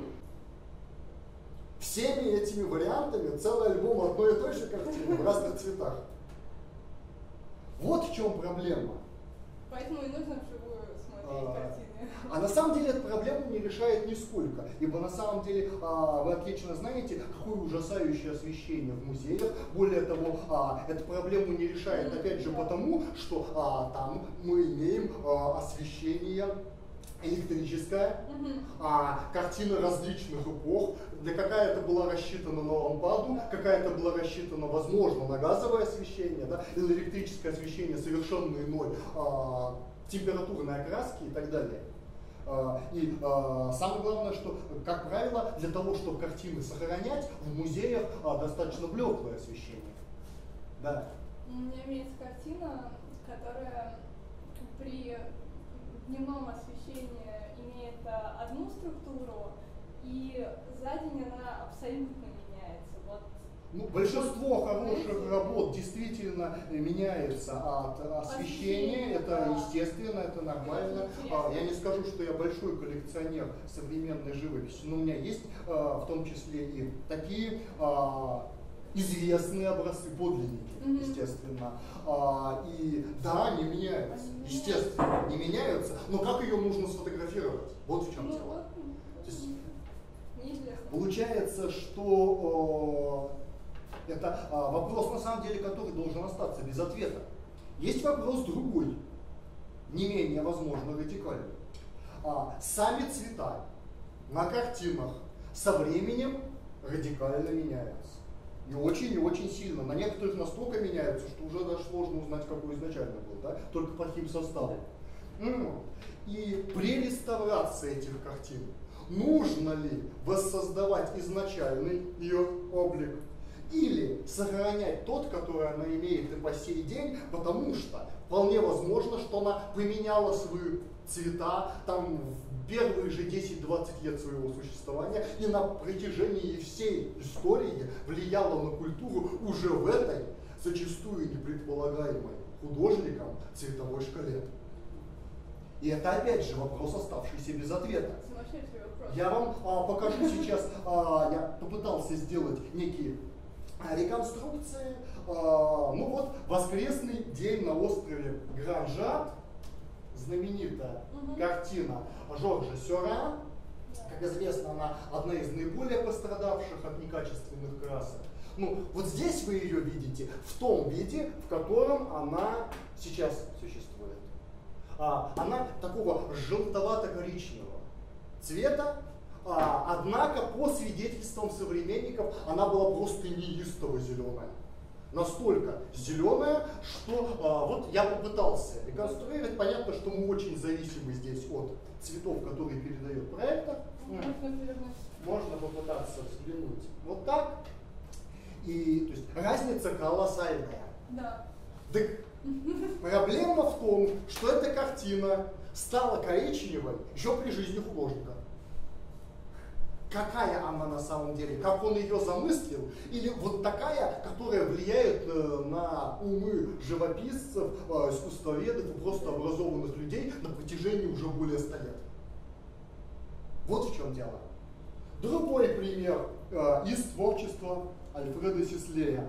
Всеми этими вариантами целый альбом одной и той же картины в разных цветах. Вот в чем проблема. Поэтому и нужно вживую смотреть а, картины. А на самом деле эту проблему не решает нисколько. Ибо на самом деле а, вы отлично знаете, какое ужасающее освещение в музеях. Более того, а, эту проблему не решает опять же потому, что а, там мы имеем а, освещение электрическая, mm-hmm. а, картины различных эпох, для какая-то была рассчитана на лампаду, какая-то была рассчитана, возможно, на газовое освещение, да, или электрическое освещение совершенно иной, а, температурной окраски и так далее. А, и а, самое главное, что, как правило, для того, чтобы картины сохранять, в музеях а, достаточно блеклое освещение. Да. У меня имеется картина, которая при дневном освещении имеет одну структуру, и за день она абсолютно меняется. Вот. Ну, большинство хороших работ действительно меняется от освещения, это естественно, это нормально. Это я не скажу, что я большой коллекционер современной живописи, но у меня есть в том числе и такие известные образцы, подлинники, mm-hmm. естественно. А, и да, они меняются, они естественно, не меняются, но как ее нужно сфотографировать? Вот в чем ну, дело. Вот, то есть, получается, что э, это э, вопрос, на самом деле, который должен остаться без ответа. Есть вопрос другой, не менее, возможно, радикальный. а, сами цвета на картинах со временем радикально меняются. И очень и очень сильно. На некоторых настолько меняются, что уже даже сложно узнать, какой изначально был, да? Только по каким составам. Mm. И при реставрации этих картин нужно ли воссоздавать изначальный ее облик или сохранять тот, который она имеет и по сей день, потому что вполне возможно, что она поменяла свои цвета там в первые же десять-двадцать лет своего существования и на протяжении всей истории влияла на культуру уже в этой, зачастую непредполагаемой художником, цветовой шкале. И это опять же вопрос, оставшийся без ответа. Я вам а, покажу сейчас, а, я попытался сделать некие а, реконструкции. А, ну вот, воскресный день на острове Гранжат, знаменитая угу. картина Жоржа Сёра. Как известно, она одна из наиболее пострадавших от некачественных красок. Ну, вот здесь вы ее видите в том виде, в котором она сейчас существует. А, она такого желтовато-коричневого цвета, а, однако по свидетельствам современников она была просто неистово зеленая. Настолько зеленая, что а, вот я попытался реконструировать. Понятно, что мы очень зависимы здесь от цветов, которые передает проектор. Можно, Можно попытаться взглянуть вот так. И то есть разница колоссальная. Да. Так проблема в том, что эта картина стала коричневой еще при жизни художника. Какая она на самом деле, как он ее замыслил, или вот такая, которая влияет э, на умы живописцев, э, искусствоведов и просто образованных людей на протяжении уже более ста лет. Вот в чем дело. Другой пример э, из творчества Альфреда Сислея.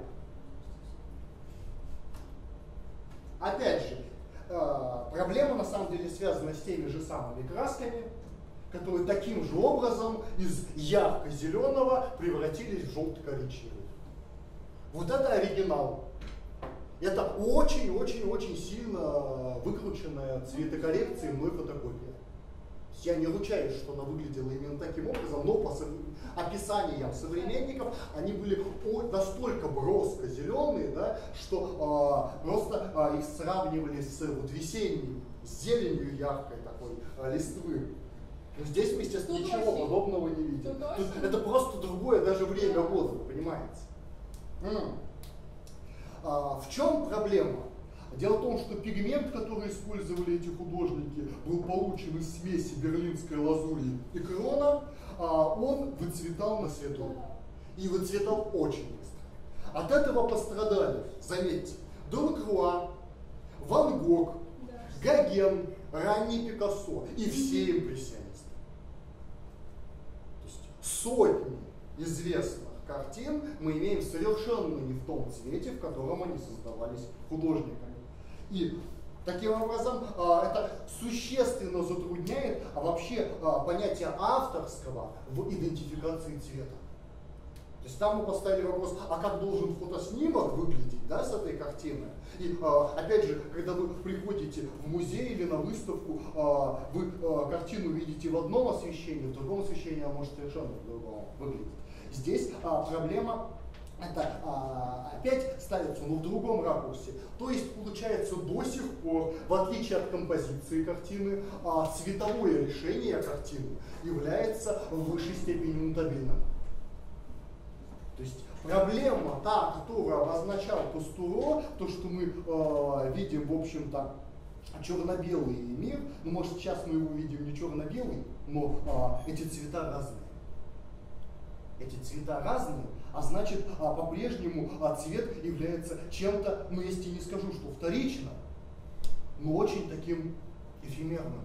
Опять же, э, проблема на самом деле связана с теми же самыми красками, которые таким же образом из ярко-зеленого превратились в желто-коричневый. Вот это оригинал. Это очень-очень-очень сильно выкрученная цветокоррекция мной фотокопия. Я не ручаюсь, что она выглядела именно таким образом, но по описаниям современников они были настолько броско-зеленые, да, что э, просто э, их сравнивали с вот, весенней с зеленью яркой такой э, листвы. Но здесь мы, естественно, тут ничего очень подобного не видим. Тут это просто другое даже время года, вы понимаете. М-м. А, в чем проблема? Дело в том, что пигмент, который использовали эти художники, был получен из смеси берлинской лазури и крона, а он выцветал на свету. И выцветал очень быстро. От этого пострадали, заметьте, Делакруа, Ван Гог, да. Гоген, ранний Пикассо и все импрессионисты. То есть сотни известных картин мы имеем совершенно не в том цвете, в котором они создавались художниками. И таким образом это существенно затрудняет а вообще понятие авторского в идентификации цвета. То есть там мы поставили вопрос, а как должен фотоснимок выглядеть, да, с этой картины? И опять же, когда вы приходите в музей или на выставку, вы картину видите в одном освещении, в другом освещении она может совершенно по-другому выглядеть. Здесь проблема это а, опять ставится, но в другом ракурсе. То есть получается до сих пор, в отличие от композиции картины, а, цветовое решение картины является в высшей степени мутабельным. То есть проблема та, которую обозначал Пастуро, то, что мы э, видим, в общем-то, черно-белый мир, ну, может, сейчас мы его видим не черно-белый, но э, эти цвета разные. Эти цвета разные, а значит, а, по-прежнему а, цвет является чем-то, ну, если не скажу, что вторичным, но очень таким эфемерным.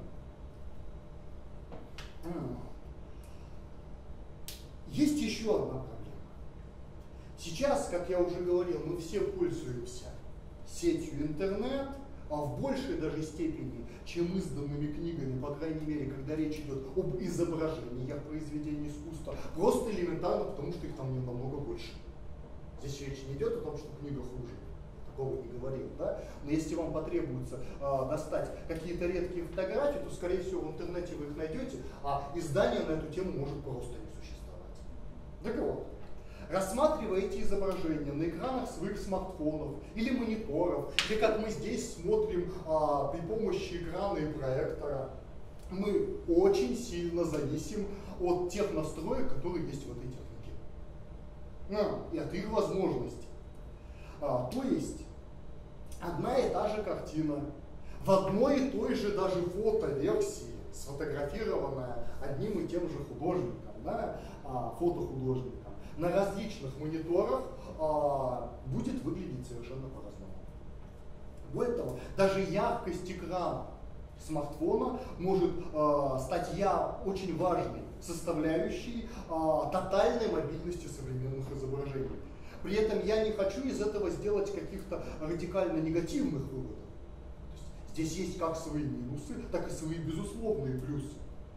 Есть еще одна проблема. Сейчас, как я уже говорил, мы все пользуемся сетью интернет, а в большей даже степени, чем изданными книгами, по крайней мере, когда речь идет об изображениях произведений искусства, просто элементарно, потому что их там намного больше. Здесь речь не идет о том, что книга хуже. такого не говорил, да? Но если вам потребуется э, достать какие-то редкие фотографии, то, скорее всего, в интернете вы их найдете, а издание на эту тему может просто не существовать. Так вот, рассматривая эти изображения на экранах своих смартфонов или мониторов, или как мы здесь смотрим а, при помощи экрана и проектора, мы очень сильно зависим от тех настроек, которые есть в этой технике. А, и от их возможностей. А, то есть, одна и та же картина, в одной и той же даже фотоверсии, сфотографированная одним и тем же художником, да, а, фотохудожником, на различных мониторах а, будет выглядеть совершенно по-разному. Более того, даже яркость экрана смартфона может а, стать я очень важной составляющей а, тотальной мобильности современных изображений. При этом я не хочу из этого сделать каких-то радикально негативных выводов. То есть, здесь есть как свои минусы, так и свои безусловные плюсы.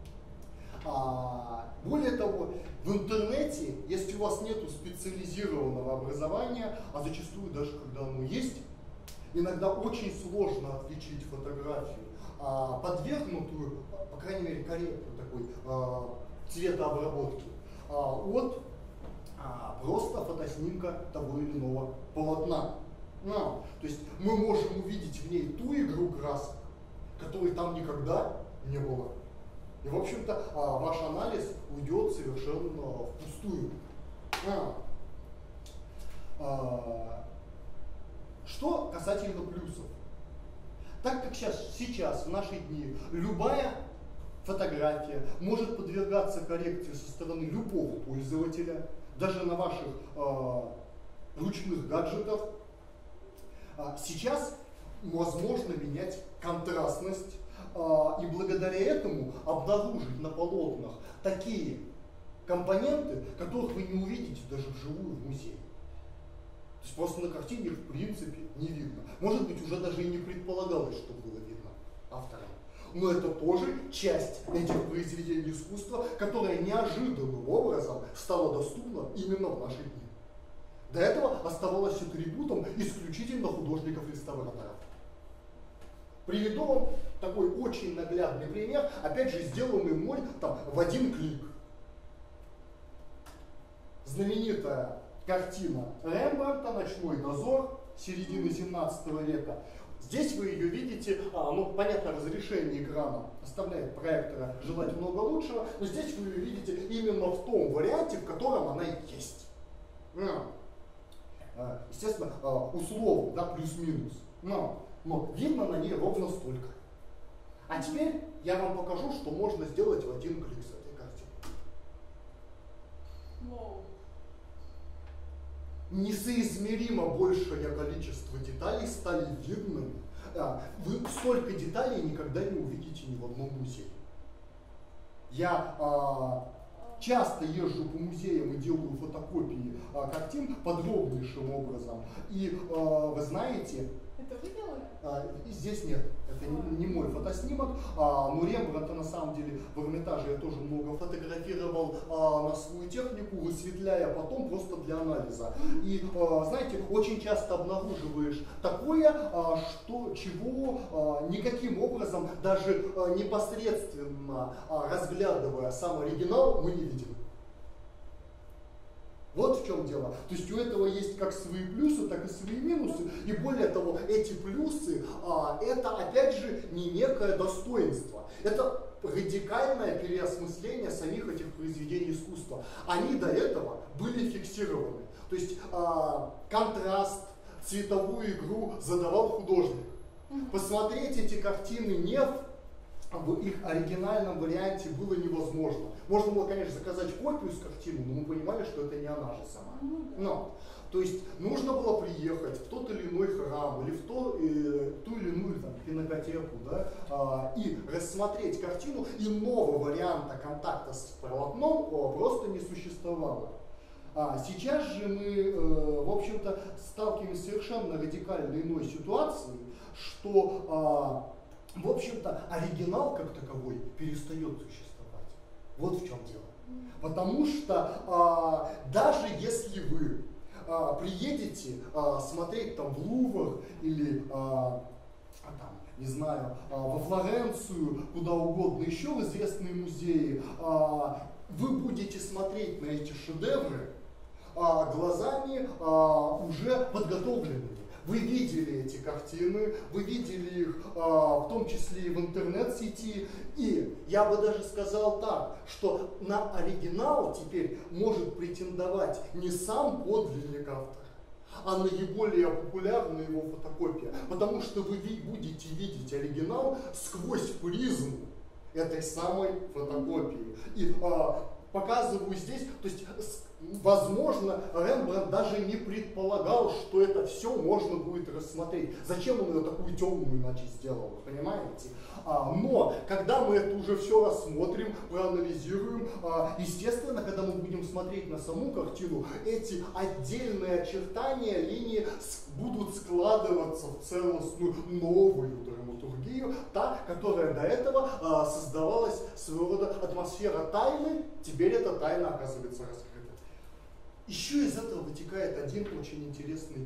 А, более того, в интернете, если у вас нет специализированного образования, а зачастую даже когда оно есть, иногда очень сложно отличить фотографию, а, подвергнутую, по крайней мере, корректной такой а, цветообработки, а, от а, просто фотоснимка того или иного полотна. А, то есть мы можем увидеть в ней ту игру красок, которой там никогда не было. И, в общем-то, ваш анализ уйдет совершенно впустую. А. А. Что касательно плюсов. Так как сейчас, сейчас, в наши дни, любая фотография может подвергаться коррекции со стороны любого пользователя, даже на ваших а, ручных гаджетах, а, сейчас возможно менять контрастность, и благодаря этому обнаружить на полотнах такие компоненты, которых вы не увидите даже вживую в музее. То есть просто на картине их в принципе не видно. Может быть, уже даже и не предполагалось, что было видно автором. Но это тоже часть этих произведений искусства, которая неожиданным образом стала доступна именно в наши дни. До этого оставалось атрибутом исключительно художников-реставраторов. Приведу вам такой очень наглядный пример, опять же сделанный мной там, в один клик. Знаменитая картина Рембрандта «Ночной дозор» середины семнадцатого века. Здесь вы ее видите, а, ну, понятно, разрешение экрана оставляет проектора желать много лучшего, но здесь вы ее видите именно в том варианте, в котором она и есть. Естественно, условно, да, плюс-минус. Но, но видно на ней ровно столько. А теперь я вам покажу, что можно сделать в один клик с этой картиной. Wow. Несоизмеримо большее количество деталей стали видными. А, вы столько деталей никогда не увидите ни в одном музее. Я а, часто езжу по музеям и делаю фотокопии а, картин подробнейшим образом. И а, вы знаете, это вы делали? А, здесь нет, это не, не мой фотоснимок, а, но Рембрандта на самом деле в Эрмитаже я тоже много фотографировал а, на свою технику, высветляя потом просто для анализа. И а, знаете, очень часто обнаруживаешь такое, а, что, чего а, никаким образом, даже а, непосредственно а, разглядывая сам оригинал, мы не видим. Вот в чем дело. То есть у этого есть как свои плюсы, так и свои минусы. И более того, эти плюсы, а, это опять же не некое достоинство. Это радикальное переосмысление самих этих произведений искусства. Они до этого были фиксированы. То есть а, контраст, цветовую игру задавал художник. Посмотреть эти картины не в их оригинальном варианте было невозможно. Можно было, конечно, заказать копию с картины, но мы понимали, что это не она же сама. Но, то есть нужно было приехать в тот или иной храм или в то, э, ту или иную там, пинокотеку, да, а, и рассмотреть картину, и нового варианта контакта с полотном о, просто не существовало. А сейчас же мы, э, в общем-то, сталкиваемся с совершенно радикально иной ситуацией, что а, в общем-то, оригинал как таковой перестает существовать. Вот в чем дело. Потому что а, даже если вы а, приедете а, смотреть там в Лувр или а, а, там, не знаю, а, во Флоренцию, куда угодно еще, в известные музеи, а, вы будете смотреть на эти шедевры а, глазами а, уже подготовленными. Вы видели эти картины, вы видели их а, в том числе и в интернет-сети. И я бы даже сказал так, что на оригинал теперь может претендовать не сам подлинник автора, а наиболее популярная его фотокопия. Потому что вы будете видеть оригинал сквозь призму этой самой фотокопии. И а, показываю здесь, то есть, возможно, Рембрандт даже не предполагал, что это все можно будет рассмотреть. Зачем он ее такую темную иначе сделал, вы понимаете? А, но, когда мы это уже все рассмотрим, проанализируем, а, естественно, когда мы будем смотреть на саму картину, эти отдельные очертания линии будут складываться в целостную новую драматургию, та, которая до этого а, создавалась своего рода атмосфера тайны, теперь эта тайна оказывается раскрыта. Еще из этого вытекает один очень интересный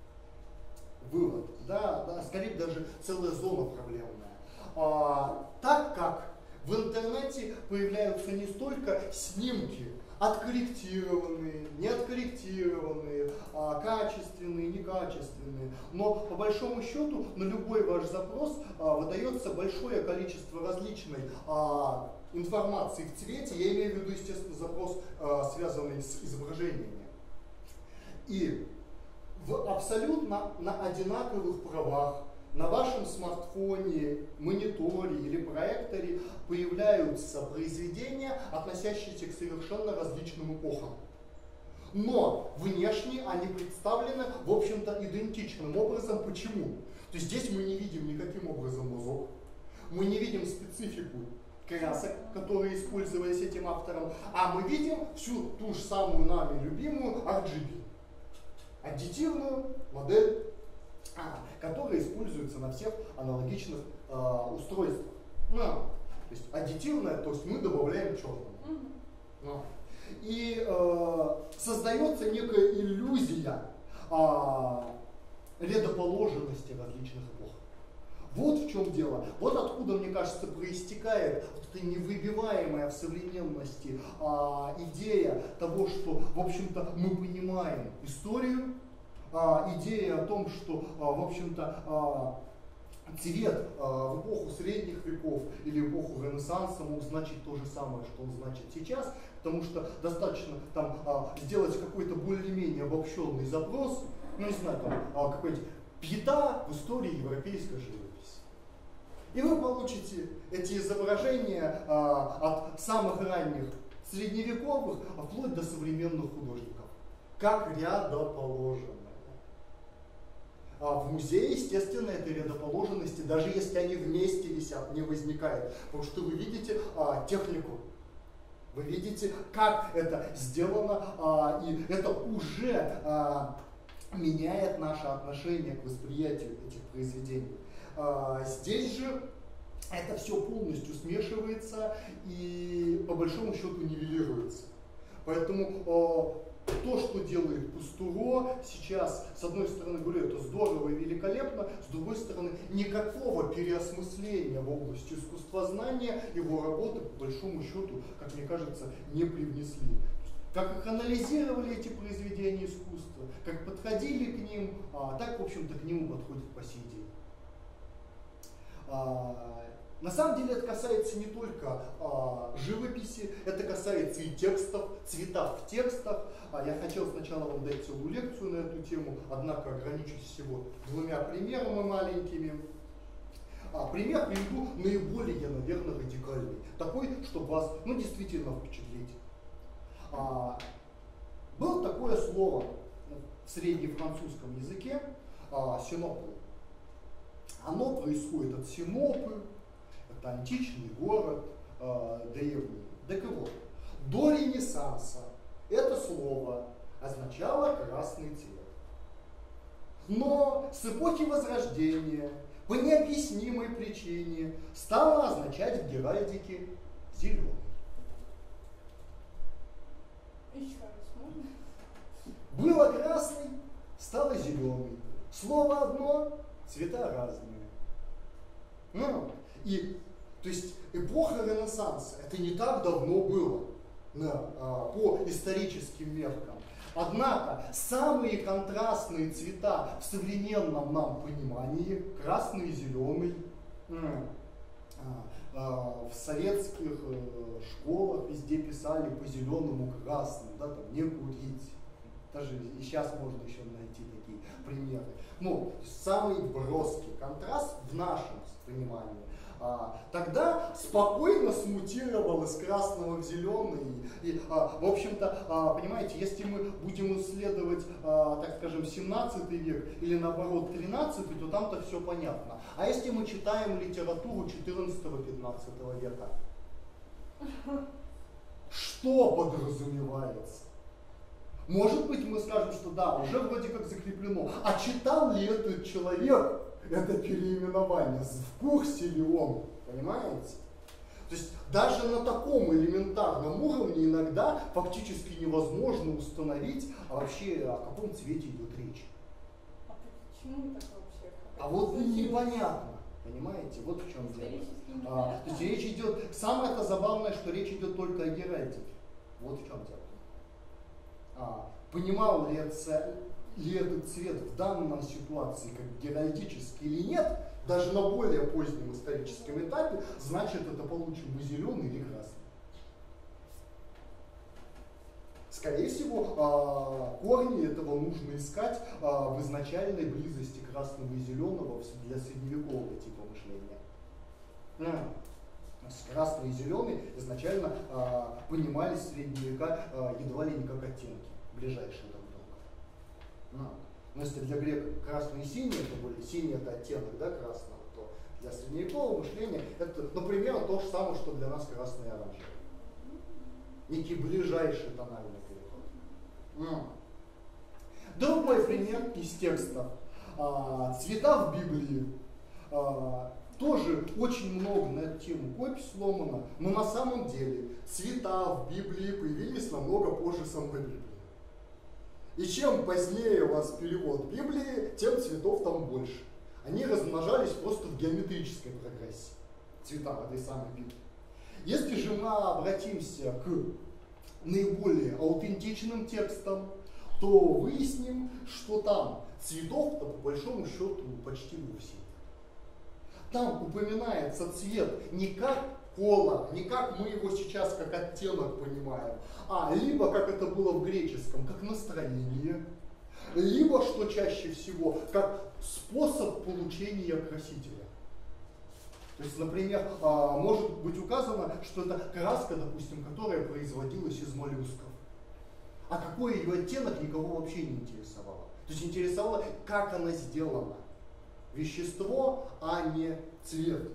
вывод, да, да, скорее даже целая зона проблемная. А, так как в интернете появляются не столько снимки, откорректированные, не откорректированные, а, качественные, некачественные, но по большому счету на любой ваш запрос а, выдается большое количество различной а, информации в цвете, я имею в виду, естественно, запрос, а, связанный с изображениями. И в абсолютно на одинаковых правах на вашем смартфоне, мониторе или проекторе появляются произведения, относящиеся к совершенно различным эпохам. Но внешне они представлены, в общем-то, идентичным образом. Почему? То есть здесь мы не видим никаким образом мазок, мы не видим специфику красок, которые использовались этим автором, а мы видим всю ту же самую нами любимую ар джи би, аддитивную модель, а, которая используется на всех аналогичных э, устройствах. Ну, то есть аддитивная, то есть мы добавляем черного. Mm-hmm. Ну, и э, создается некая иллюзия э, рядоположенности различных эпох. Вот в чем дело. Вот откуда, мне кажется, проистекает вот эта невыбиваемая в современности а, идея того, что, в общем-то, мы понимаем историю, а, идея о том, что, а, в общем-то, а, цвет а, в эпоху средних веков или в эпоху Ренессанса мог значить то же самое, что он значит сейчас, потому что достаточно там а, сделать какой-то более-менее обобщенный запрос, ну не знаю, там а, какой-нибудь Пьета в истории европейской живописи. И вы получите эти изображения а, от самых ранних средневековых, а вплоть до современных художников, как рядоположенные. А в музее, естественно, этой рядоположенности, даже если они вместе висят, не возникает, потому что вы видите а, технику. Вы видите, как это сделано, а, и это уже а, меняет наше отношение к восприятию этих произведений. А, здесь же это все полностью смешивается и по большому счету нивелируется. Поэтому а, то, что делает Пастуро сейчас, с одной стороны, говорю, это здорово и великолепно, с другой стороны, никакого переосмысления в области искусствознания его работы, по большому счету, как мне кажется, не привнесли. Как их анализировали эти произведения искусства, как подходили к ним, а, так, в общем-то, к нему подходят по сей день. А, на самом деле это касается не только а, живописи, это касается и текстов, цвета в текстах. А, я хотел сначала вам дать целую лекцию на эту тему, однако ограничусь всего двумя примерами маленькими. А, пример приведу наиболее, наверное, радикальный, такой, чтобы вас, ну, действительно впечатлить. А, было такое слово в среднефранцузском языке а, синопль. Оно происходит от Синопы, это античный город а, древний. Так вот, до Ренессанса это слово означало красный цвет. Но с эпохи Возрождения по необъяснимой причине стало означать в геральдике зеленый. Еще раз можно? Было красный, стало зеленый. Слово одно, цвета разные. Ну, и, то есть, эпоха Ренессанса, это не так давно было, да, по историческим меркам. Однако, самые контрастные цвета в современном нам понимании, красный и зеленый, в советских школах везде писали по зеленому красному, да, там, не курить. Даже и сейчас можно еще найти такие примеры. Ну, самый броский контраст в нашем понимании. А, тогда спокойно смутировал из красного в зеленый. И, а, в общем-то, а, понимаете, если мы будем исследовать, а, так скажем, семнадцатый век или наоборот тринадцатый, то там-то все понятно. А если мы читаем литературу четырнадцатого-пятнадцатого века, что подразумевается? Может быть, мы скажем, что да, уже вроде как закреплено. А читал ли этот человек это переименование? В курсе ли он? Понимаете? То есть даже на таком элементарном уровне иногда фактически невозможно установить, а вообще о каком цвете идет речь. А почему так вообще? А вот непонятно. Понимаете? Вот в чем дело. А, то есть речь идет, самое это забавное, что речь идет только о геральдике. Вот в чем дело. А, понимал ли, это, ли этот цвет в данной ситуации как геральдический или нет, даже на более позднем историческом этапе, значит, это получим мы зеленый или красный. Скорее всего, а, корни этого нужно искать а, в изначальной близости красного и зеленого для средневекового типа мышления. А. Красный и зеленый изначально а, понимались в средние века а, едва ли не как оттенки, ближайшие друг к другу. А. Но если для греков красный и синий, это более синий это оттенок, да, красного, то для средневекового мышления это, например, то же самое, что для нас красный и оранжевый. Некий ближайший тональный переход. А. Другой пример из текстов. А, цвета в Библии. А, Тоже очень много на эту тему копий сломано, но на самом деле цвета в Библии появились намного позже самой Библии. И чем позднее у вас перевод Библии, тем цветов там больше. Они размножались просто в геометрической прогрессии, цвета в этой самой Библии. Если же мы обратимся к наиболее аутентичным текстам, то выясним, что там цветов-то по большому счету почти вовсе. Там упоминается цвет не как колор, не как мы его сейчас как оттенок понимаем, а либо, как это было в греческом, как настроение, либо, что чаще всего, как способ получения красителя. То есть, например, может быть указано, что это краска, допустим, которая производилась из моллюсков. А какой ее оттенок, никого вообще не интересовало. То есть интересовало, как она сделана. Вещество, а не цвет.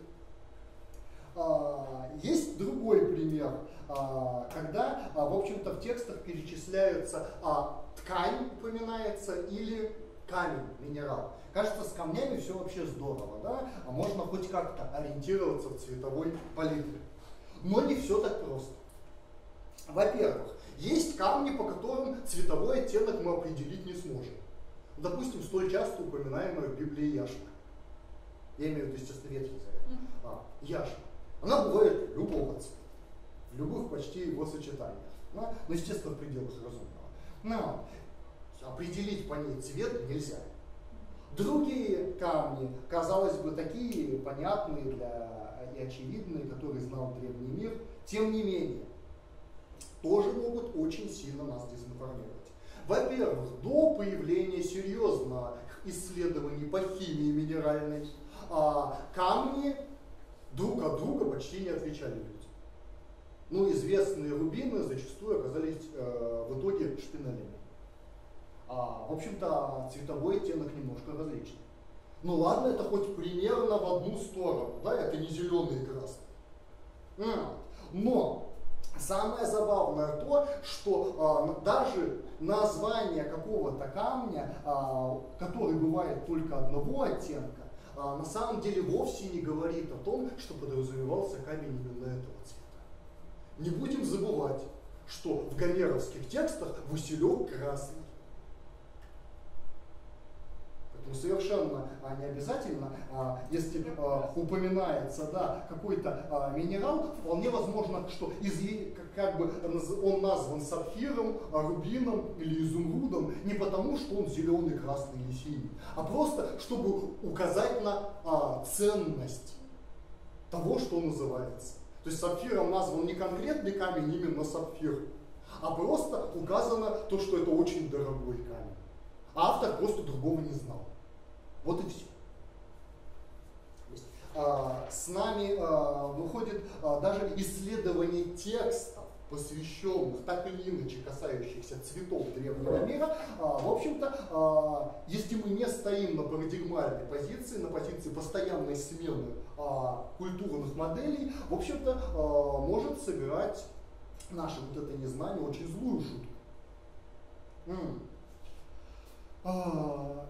А, есть другой пример, а, когда, а, в общем-то, в текстах перечисляются а, ткань, упоминается, или камень, минерал. Кажется, с камнями все вообще здорово, да? А можно хоть как-то ориентироваться в цветовой палитре. Но не все так просто. Во-первых, есть камни, по которым цветовой оттенок мы определить не сможем. Допустим, столь часто упоминаемая в Библии яшма. Я имею в виду, естественно, Ветхий Завет. А, яшма. Она бывает любого цвета, в любых почти его сочетаниях. Да? Но, естественно, в пределах разумного. Но определить по ней цвет нельзя. Другие камни, казалось бы, такие понятные для, и очевидные, которые знал древний мир, тем не менее, тоже могут очень сильно нас дезинформировать. Во-первых, до появления серьезных исследований по химии минеральной, а, камни друг от друга почти не отличали люди. Ну, известные рубины зачастую оказались э, в итоге шпинелями. А, в общем-то, цветовой оттенок немножко различный. Ну ладно, это хоть примерно в одну сторону, да, это не зеленый и красный. Но самое забавное то, что а, даже название какого-то камня, а, который бывает только одного оттенка, а, на самом деле вовсе не говорит о том, что подразумевался камень именно этого цвета. Не будем забывать, что в гомеровских текстах Василек красный. Ну, совершенно а, не обязательно, а, если а, упоминается, да, какой-то а, минерал, вполне возможно, что из, как бы он назван сапфиром, рубином или изумрудом не потому, что он зеленый, красный или синий, а просто, чтобы указать на а, ценность того, что называется. То есть сапфиром назван не конкретный камень, именно сапфир, а просто указано то, что это очень дорогой камень. А автор просто другого не знал. Вот и все. А, с нами а, выходит а, даже исследование текстов, посвященных так или иначе касающихся цветов древнего мира. А, в общем-то, а, если мы не стоим на парадигмальной позиции, на позиции постоянной смены а, культурных моделей, в общем-то, а, может собирать наше вот это незнание очень злую шутку. М. А,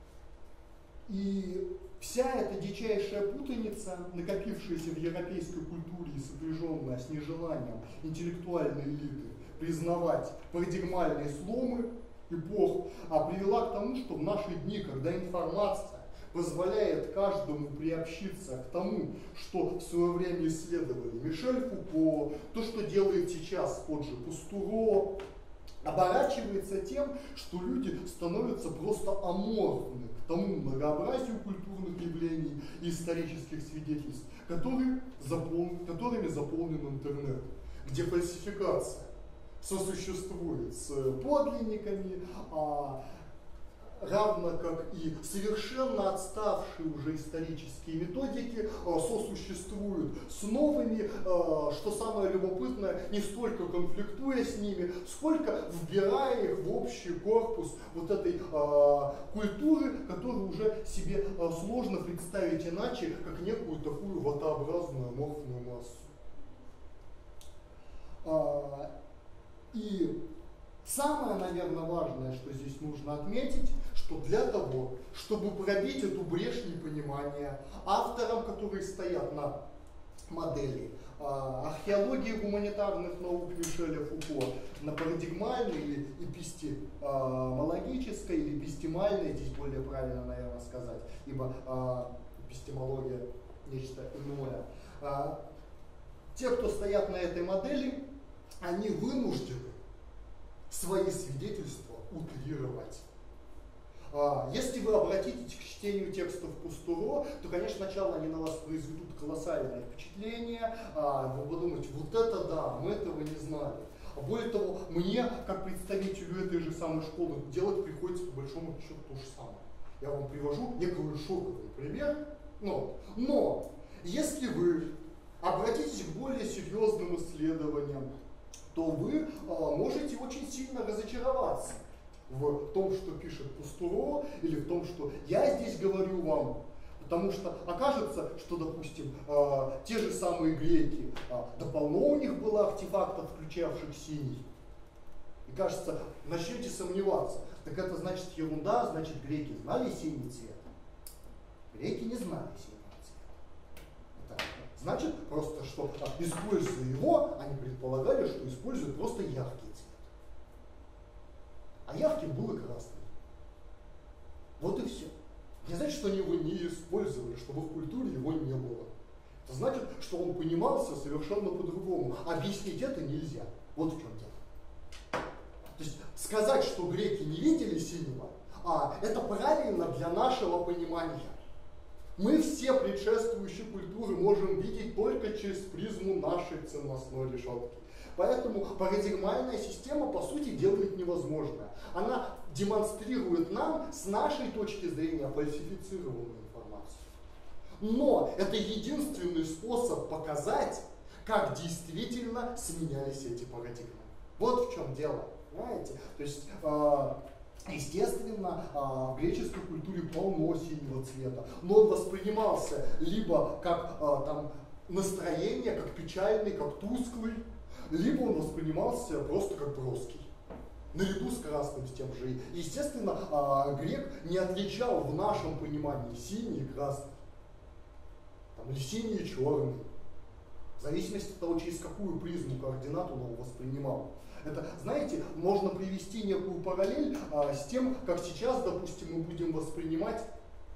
И вся эта дичайшая путаница, накопившаяся в европейской культуре и сопряженная с нежеланием интеллектуальной элиты признавать парадигмальные сломы эпох, а привела к тому, что в наши дни, когда информация позволяет каждому приобщиться к тому, что в свое время исследовали Мишель Фуко, то, что делает сейчас тот же Пастуро, оборачивается тем, что люди становятся просто аморфны к тому многообразию культурных явлений и исторических свидетельств, которые запол... которыми заполнен интернет, где фальсификация сосуществует с подлинниками, а, равно как и совершенно отставшие уже исторические методики а, сосуществуют с новыми, а, что самое любопытное, не столько конфликтуя с ними, сколько вбирая их в общий корпус вот этой а, культуры, которую уже себе а, сложно представить иначе, как некую такую ватообразную аморфную массу. А, и самое, наверное, важное, что здесь нужно отметить, что для того, чтобы пробить эту брешь непонимания, авторам, которые стоят на модели а, археологии гуманитарных наук Мишеля Фуко, на парадигмальной или эпистемологической, или эпистемальной, здесь более правильно, наверное, сказать, ибо а, эпистемология нечто иное. А, те, кто стоят на этой модели, они вынуждены свои свидетельства утрировать. Если вы обратитесь к чтению текстов Пастуро, то, конечно, сначала они на вас произведут колоссальное впечатление, вы подумаете, вот это да, мы этого не знали. Более того, мне, как представителю этой же самой школы, делать приходится по большому счету то же самое. Я вам привожу некий шоковый пример, но, но если вы обратитесь к более серьезным исследованиям, то вы а, можете очень сильно разочароваться в том, что пишет Пастуро, или в том, что я здесь говорю вам. Потому что окажется, что, допустим, а, те же самые греки, а, да полно у них было артефактов, включавших синий. И кажется, начнете сомневаться. Так это значит ерунда, значит греки знали синий цвет. Греки не знали синий цвет. Это значит просто, что, используя его, они предполагали, что используют просто яркий цвет. А ярким был и красный. Вот и все. Не значит, что они его не использовали, что в их культуре его не было. Это значит, что он понимался совершенно по-другому. Объяснить это нельзя. Вот в чем дело. То есть сказать, что греки не видели синего, а это правильно для нашего понимания. Мы все предшествующие культуры можем видеть только через призму нашей ценностной решетки. Поэтому парадигмальная система, по сути, делает невозможное. Она демонстрирует нам, с нашей точки зрения, фальсифицированную информацию. Но это единственный способ показать, как действительно сменялись эти парадигмы. Вот в чем дело. Понимаете? То есть, естественно, в греческой культуре полно синего цвета, но он воспринимался либо как там, настроение, как печальный, как тусклый, либо он воспринимался просто как броский, наряду с красным, с тем же. Естественно, грек не отличал в нашем понимании синий и красный, там, или синий и черный, в зависимости от того, через какую призму координат он его воспринимал. Это, знаете, можно привести некую параллель а, с тем, как сейчас, допустим, мы будем воспринимать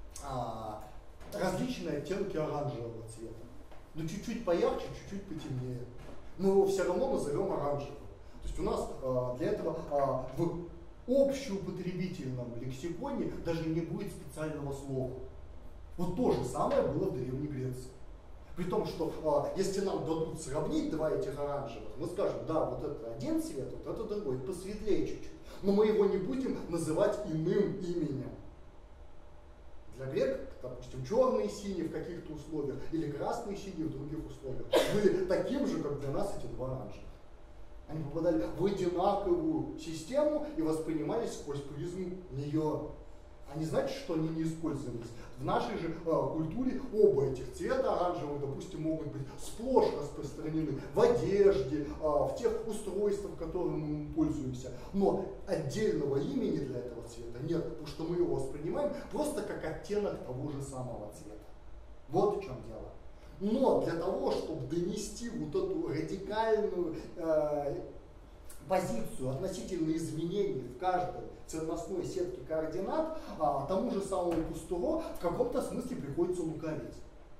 а, различные оттенки оранжевого цвета. Ну, чуть-чуть поярче, чуть-чуть потемнее. Мы его все равно назовем оранжевым. То есть у нас а, для этого а, в общеупотребительном лексиконе даже не будет специального слова. Вот то же самое было в Древней Греции. При том, что а, если нам дадут сравнить два этих оранжевых, мы скажем, да, вот это один цвет, вот это другой, посветлее чуть-чуть. Но мы его не будем называть иным именем. Для греков, допустим, черный и синий в каких-то условиях, или красный и синий в других условиях, были таким же, как для нас эти два оранжевых. Они попадали в одинаковую систему и воспринимались сквозь призму нее. А не значит, что они не использовались. В нашей же э, культуре оба этих цвета оранжевые, допустим, могут быть сплошь распространены в одежде, э, в тех устройствах, которыми мы пользуемся. Но отдельного имени для этого цвета нет, потому что мы его воспринимаем просто как оттенок того же самого цвета. Вот в чем дело. Но для того, чтобы донести вот эту радикальную э, позицию относительно изменений в каждой ценностной сетке координат, а, тому же самому Пустуро в каком-то смысле приходится лукавить.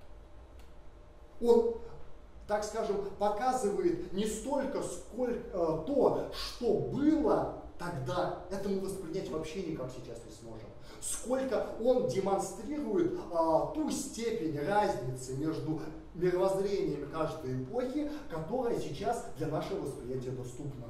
Он, так скажем, показывает не столько, сколько а, то, что было тогда, это мы воспринять вообще никак сейчас не сможем, сколько он демонстрирует а, ту степень разницы между мировоззрениями каждой эпохи, которая сейчас для нашего восприятия доступна.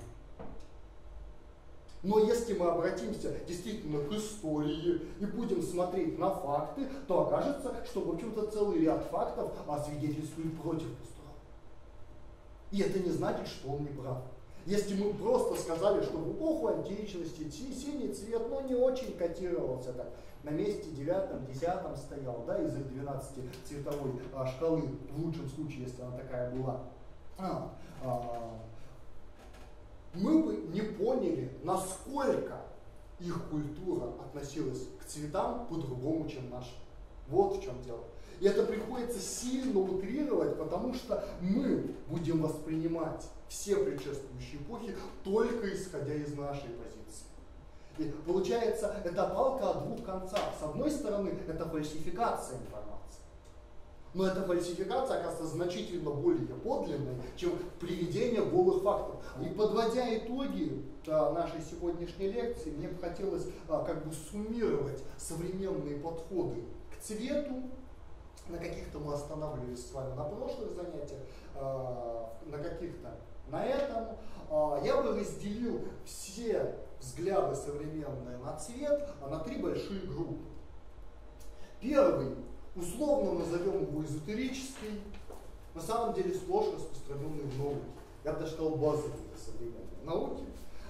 Но если мы обратимся действительно к истории и будем смотреть на факты, то окажется, что, в общем-то, целый ряд фактов свидетельствует против Пустуро. И это не значит, что он не прав. Если мы просто сказали, что в эпоху античности синий цвет, ну, не очень котировался так, на месте девятом, десятом стоял, да, из их двенадцати цветовой а, шкалы, в лучшем случае, если она такая была. А, а, мы бы не поняли, насколько их культура относилась к цветам по-другому, чем наша. Вот в чем дело. И это приходится сильно утрировать, потому что мы будем воспринимать все предшествующие эпохи только исходя из нашей позиции. И получается, это палка о двух концах. С одной стороны, это фальсификация информации. Но эта фальсификация оказывается значительно более подлинной, чем приведение голых фактов. И подводя итоги а, нашей сегодняшней лекции, мне бы хотелось а, как бы суммировать современные подходы к цвету. На каких-то мы останавливались с вами на прошлых занятиях, а, на каких-то на этом. А, я бы разделил все взгляды современные на цвет на три большие группы. Первый. Условно назовем его эзотерический, на самом деле сплошь распространенный в науке. Я бы даже сказал базовый для современной науки.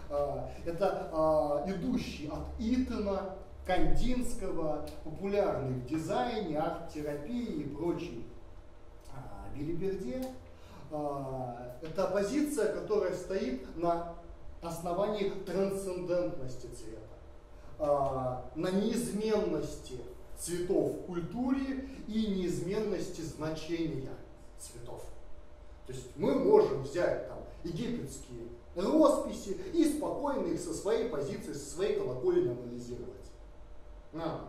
Это идущий от Итона, Кандинского, популярный в дизайне, арт-терапии и прочей билиберде. Это позиция, которая стоит на основании трансцендентности цвета, на неизменности цветов в культуре и неизменности значения цветов. То есть мы можем взять там египетские росписи и спокойно их со своей позиции, со своей колокольни анализировать. А.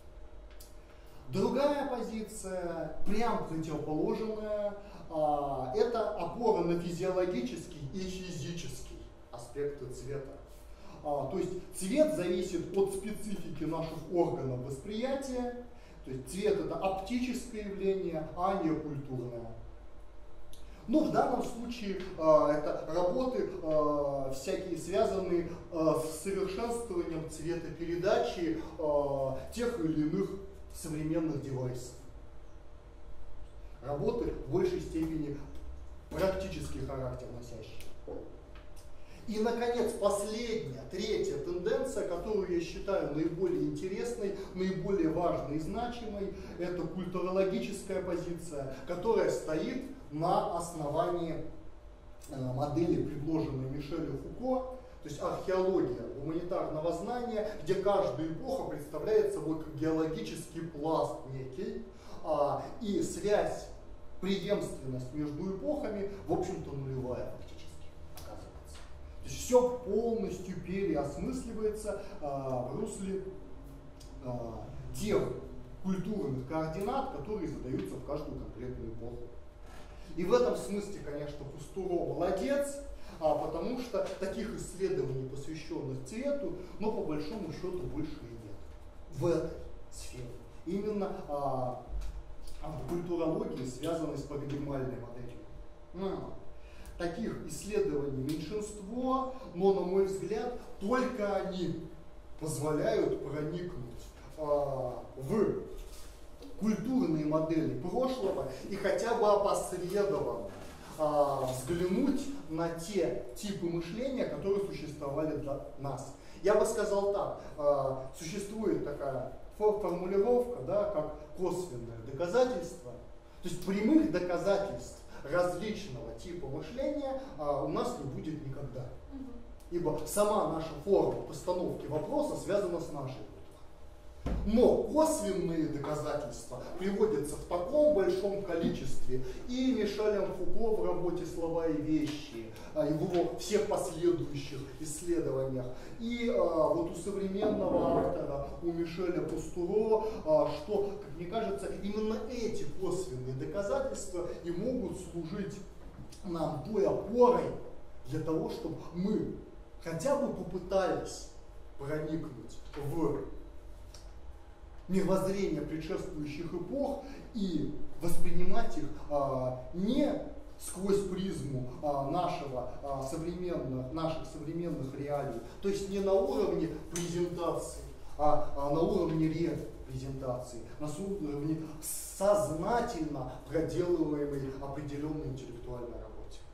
Другая позиция, прям противоположная, а, это опора на физиологический и физический аспекты цвета. А, то есть цвет зависит от специфики наших органов восприятия. То есть цвет это оптическое явление, а не культурное. Ну, в данном случае а, это работы а, всякие связанные а, с совершенствованием цветопередачи а, тех или иных современных девайсов. Работы в большей степени практический характер носящие. И, наконец, последняя, третья тенденция, которую я считаю наиболее интересной, наиболее важной и значимой, это культурологическая позиция, которая стоит на основании э, модели, предложенной Мишелем Фуко, то есть археология гуманитарного знания, где каждая эпоха представляет собой как геологический пласт некий, а, и связь, преемственность между эпохами, в общем-то, нулевая фактически. То есть все полностью переосмысливается а, в русле а, тех культурных координат, которые задаются в каждую конкретную эпоху. И в этом смысле, конечно, Пустуро молодец, а, потому что таких исследований, посвященных цвету, но по большому счету больше и нет в этой сфере. Именно а, в культурологии, связанной с парадигмальной моделью. Но, таких исследований меньшинство, но, на мой взгляд, только они позволяют проникнуть а, в культурные модели прошлого и хотя бы опосредованно а, взглянуть на те типы мышления, которые существовали для нас. Я бы сказал так, а, существует такая формулировка, да, как косвенное доказательство, то есть прямых доказательств различного типа мышления а, у нас не будет никогда. Ибо сама наша форма постановки вопроса связана с нашей культурой. Но косвенные доказательства приводятся в таком большом количестве и Мишелем Фуко в работе «Слова и вещи», и в его всех последующих исследованиях, и а, вот у современного автора, у Мишеля Пустуро, а, что, как мне кажется, именно эти косвенные доказательства и могут служить нам той опорой для того, чтобы мы хотя бы попытались проникнуть в мировоззрение предшествующих эпох и воспринимать их а, не сквозь призму а, нашего, а, современных, наших современных реалий, то есть не на уровне презентации, а, а на уровне репрезентации, на уровне сознательно проделываемой определенной интеллектуальной работы.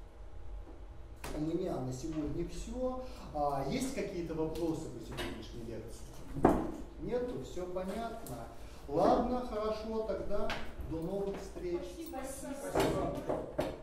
У меня на сегодня все. А, есть какие-то вопросы по сегодняшней лекции? Нету, все понятно. Ладно, хорошо, тогда до новых встреч. Спасибо. Спасибо.